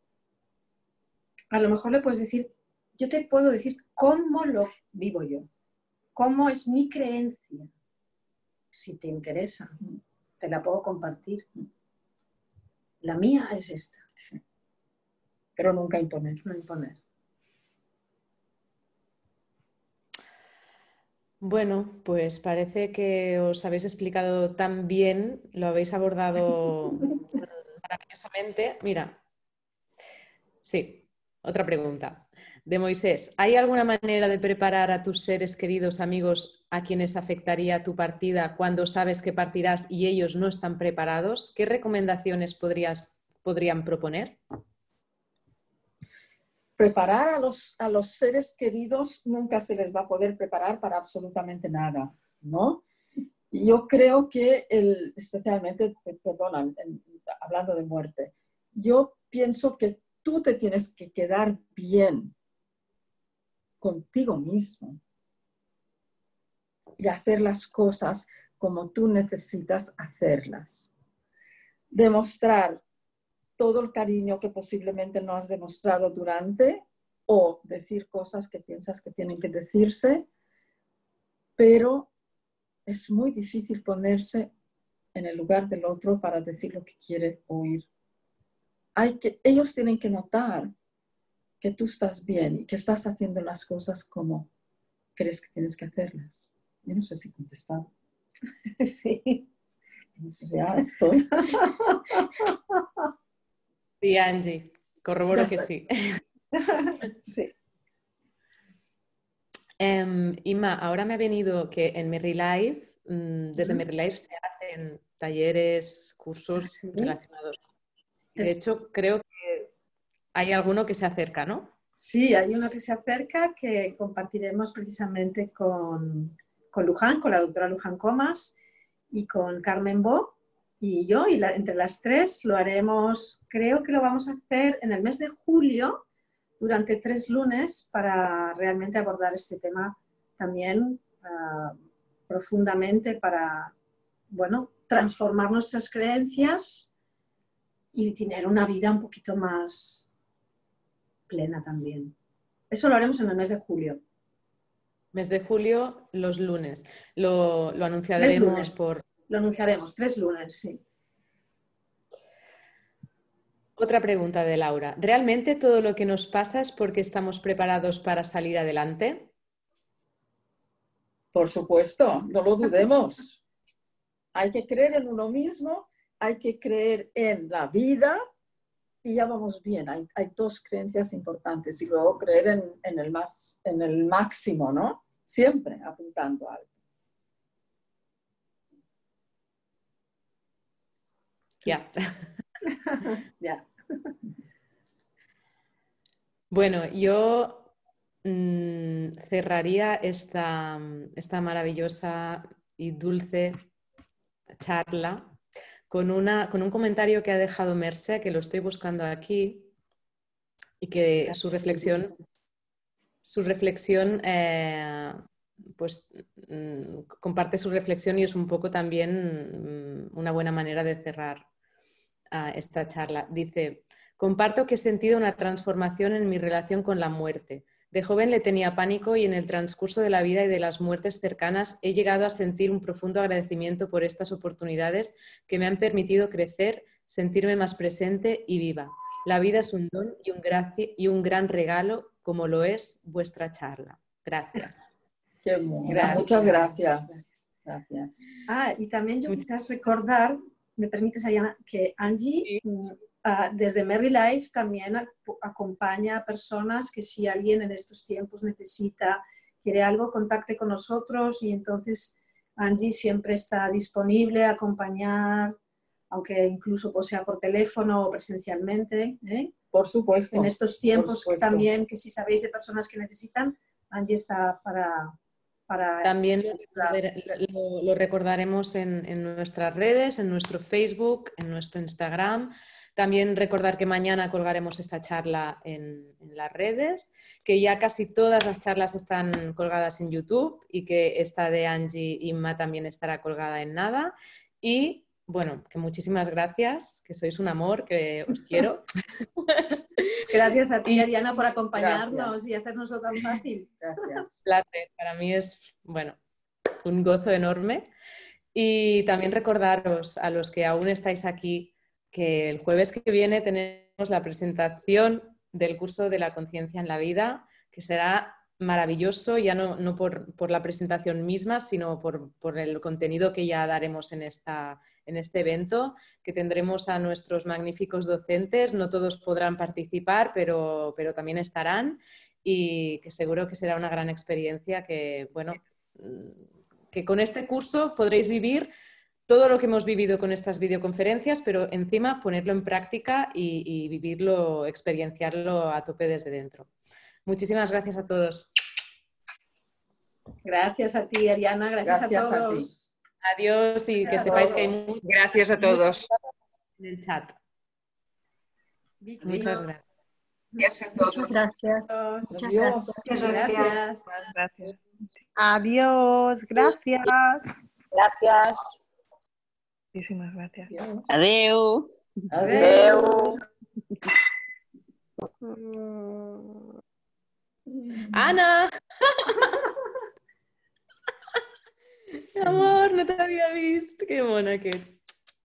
A lo mejor le puedes decir, yo te puedo decir cómo lo vivo yo, cómo es mi creencia. Si te interesa, te la puedo compartir. La mía es esta. Sí. Pero nunca imponer. No imponer. Bueno, pues parece que os habéis explicado tan bien, lo habéis abordado maravillosamente. Mira, sí, otra pregunta. De Moisés, ¿hay alguna manera de preparar a tus seres queridos, amigos, a quienes afectaría tu partida cuando sabes que partirás y ellos no están preparados? ¿Qué recomendaciones podrías, podrían proponer? Preparar a los, a los seres queridos nunca se les va a poder preparar para absolutamente nada, ¿no? Y yo creo que, el, especialmente, perdona, hablando de muerte, yo pienso que tú te tienes que quedar bien contigo mismo y hacer las cosas como tú necesitas hacerlas. Demostrar todo el cariño que posiblemente no has demostrado durante, o decir cosas que piensas que tienen que decirse, pero es muy difícil ponerse en el lugar del otro para decir lo que quiere oír. Hay que, ellos tienen que notar que tú estás bien y que estás haciendo las cosas como crees que tienes que hacerlas. Yo no sé si contestaba. Sí. Entonces ya estoy. Sí, Angie, corroboro que sí. Sí. Um, Inma, ahora me ha venido que en Merry Life, um, desde ¿Mm? Merry Life se hacen talleres, cursos ¿Sí? relacionados. De Es... hecho, creo que hay alguno que se acerca, ¿no? Sí, hay uno que se acerca que compartiremos precisamente con, con Luján, con la doctora Luján Comas y con Carmen Bo y yo, y la, entre las tres lo haremos, creo que lo vamos a hacer en el mes de julio, durante tres lunes, para realmente abordar este tema también uh, profundamente, para, bueno, transformar nuestras creencias y tener una vida un poquito más plena también. Eso lo haremos en el mes de julio. Mes de julio, los lunes. Lo, lo Tres anunciaremos lunes. por... Lo anunciaremos, tres lunes, sí. Otra pregunta de Laura. ¿Realmente todo lo que nos pasa es porque estamos preparados para salir adelante? Por supuesto, no lo dudemos. Hay que creer en uno mismo, hay que creer en la vida y ya vamos bien. Hay, hay dos creencias importantes y luego creer en, en, el más, en el máximo, ¿no? Siempre apuntando a algo. Ya. Ya. Bueno, yo mmm, cerraría esta, esta maravillosa y dulce charla con, una, con un comentario que ha dejado Mercè, que lo estoy buscando aquí, y que su reflexión, su reflexión, eh, pues mm, comparte su reflexión y es un poco también mm, una buena manera de cerrar uh, esta charla. Dice, comparto que he sentido una transformación en mi relación con la muerte. De joven le tenía pánico y en el transcurso de la vida y de las muertes cercanas he llegado a sentir un profundo agradecimiento por estas oportunidades que me han permitido crecer, sentirme más presente y viva. La vida es un don y un, gracia, y un gran regalo, como lo es vuestra charla. Gracias. Qué bueno. Gracias. Muchas gracias. Gracias. Ah, y también yo quizás recordar, me permites, Ariana, que Angie... Sí. Uh, desde Merry Life también acompaña a personas que si alguien en estos tiempos necesita, quiere algo, contacte con nosotros y entonces Angie siempre está disponible a acompañar, aunque incluso pues, sea por teléfono o presencialmente. ¿eh? Por supuesto. En estos tiempos también, que si sabéis de personas que necesitan, Angie está para... para también lo, lo, lo recordaremos en, en nuestras redes, en nuestro Facebook, en nuestro Instagram. También recordar que mañana colgaremos esta charla en, en las redes, que ya casi todas las charlas están colgadas en YouTube y que esta de Angie Inma también estará colgada en nada. Y bueno, que muchísimas gracias, que sois un amor, que os quiero. Gracias a ti, Ariana, por acompañarnos gracias. Y hacernoslo tan fácil. Gracias. Placer. Para mí es, bueno, un gozo enorme. Y también recordaros a los que aún estáis aquí que el jueves que viene tenemos la presentación del curso de la conciencia en la vida, que será maravilloso, ya no, no por, por la presentación misma, sino por, por el contenido que ya daremos en, esta, en este evento, que tendremos a nuestros magníficos docentes, no todos podrán participar, pero, pero también estarán y que seguro que será una gran experiencia que, bueno, que con este curso podréis vivir todo lo que hemos vivido con estas videoconferencias, pero encima ponerlo en práctica y, y vivirlo, experienciarlo a tope desde dentro. Muchísimas gracias a todos. Gracias a ti, Ariana. Gracias, gracias a todos. A Adiós y gracias que sepáis que hay muchos. Gracias a todos. En el chat. Muchas gracias. Gracias a todos. Muchas gracias. Adiós. Muchas gracias. Gracias. Adiós. Gracias. Gracias. Muchísimas gracias. Adeu. Adeu. Ana. Mi amor, no te había visto. Qué mona que es.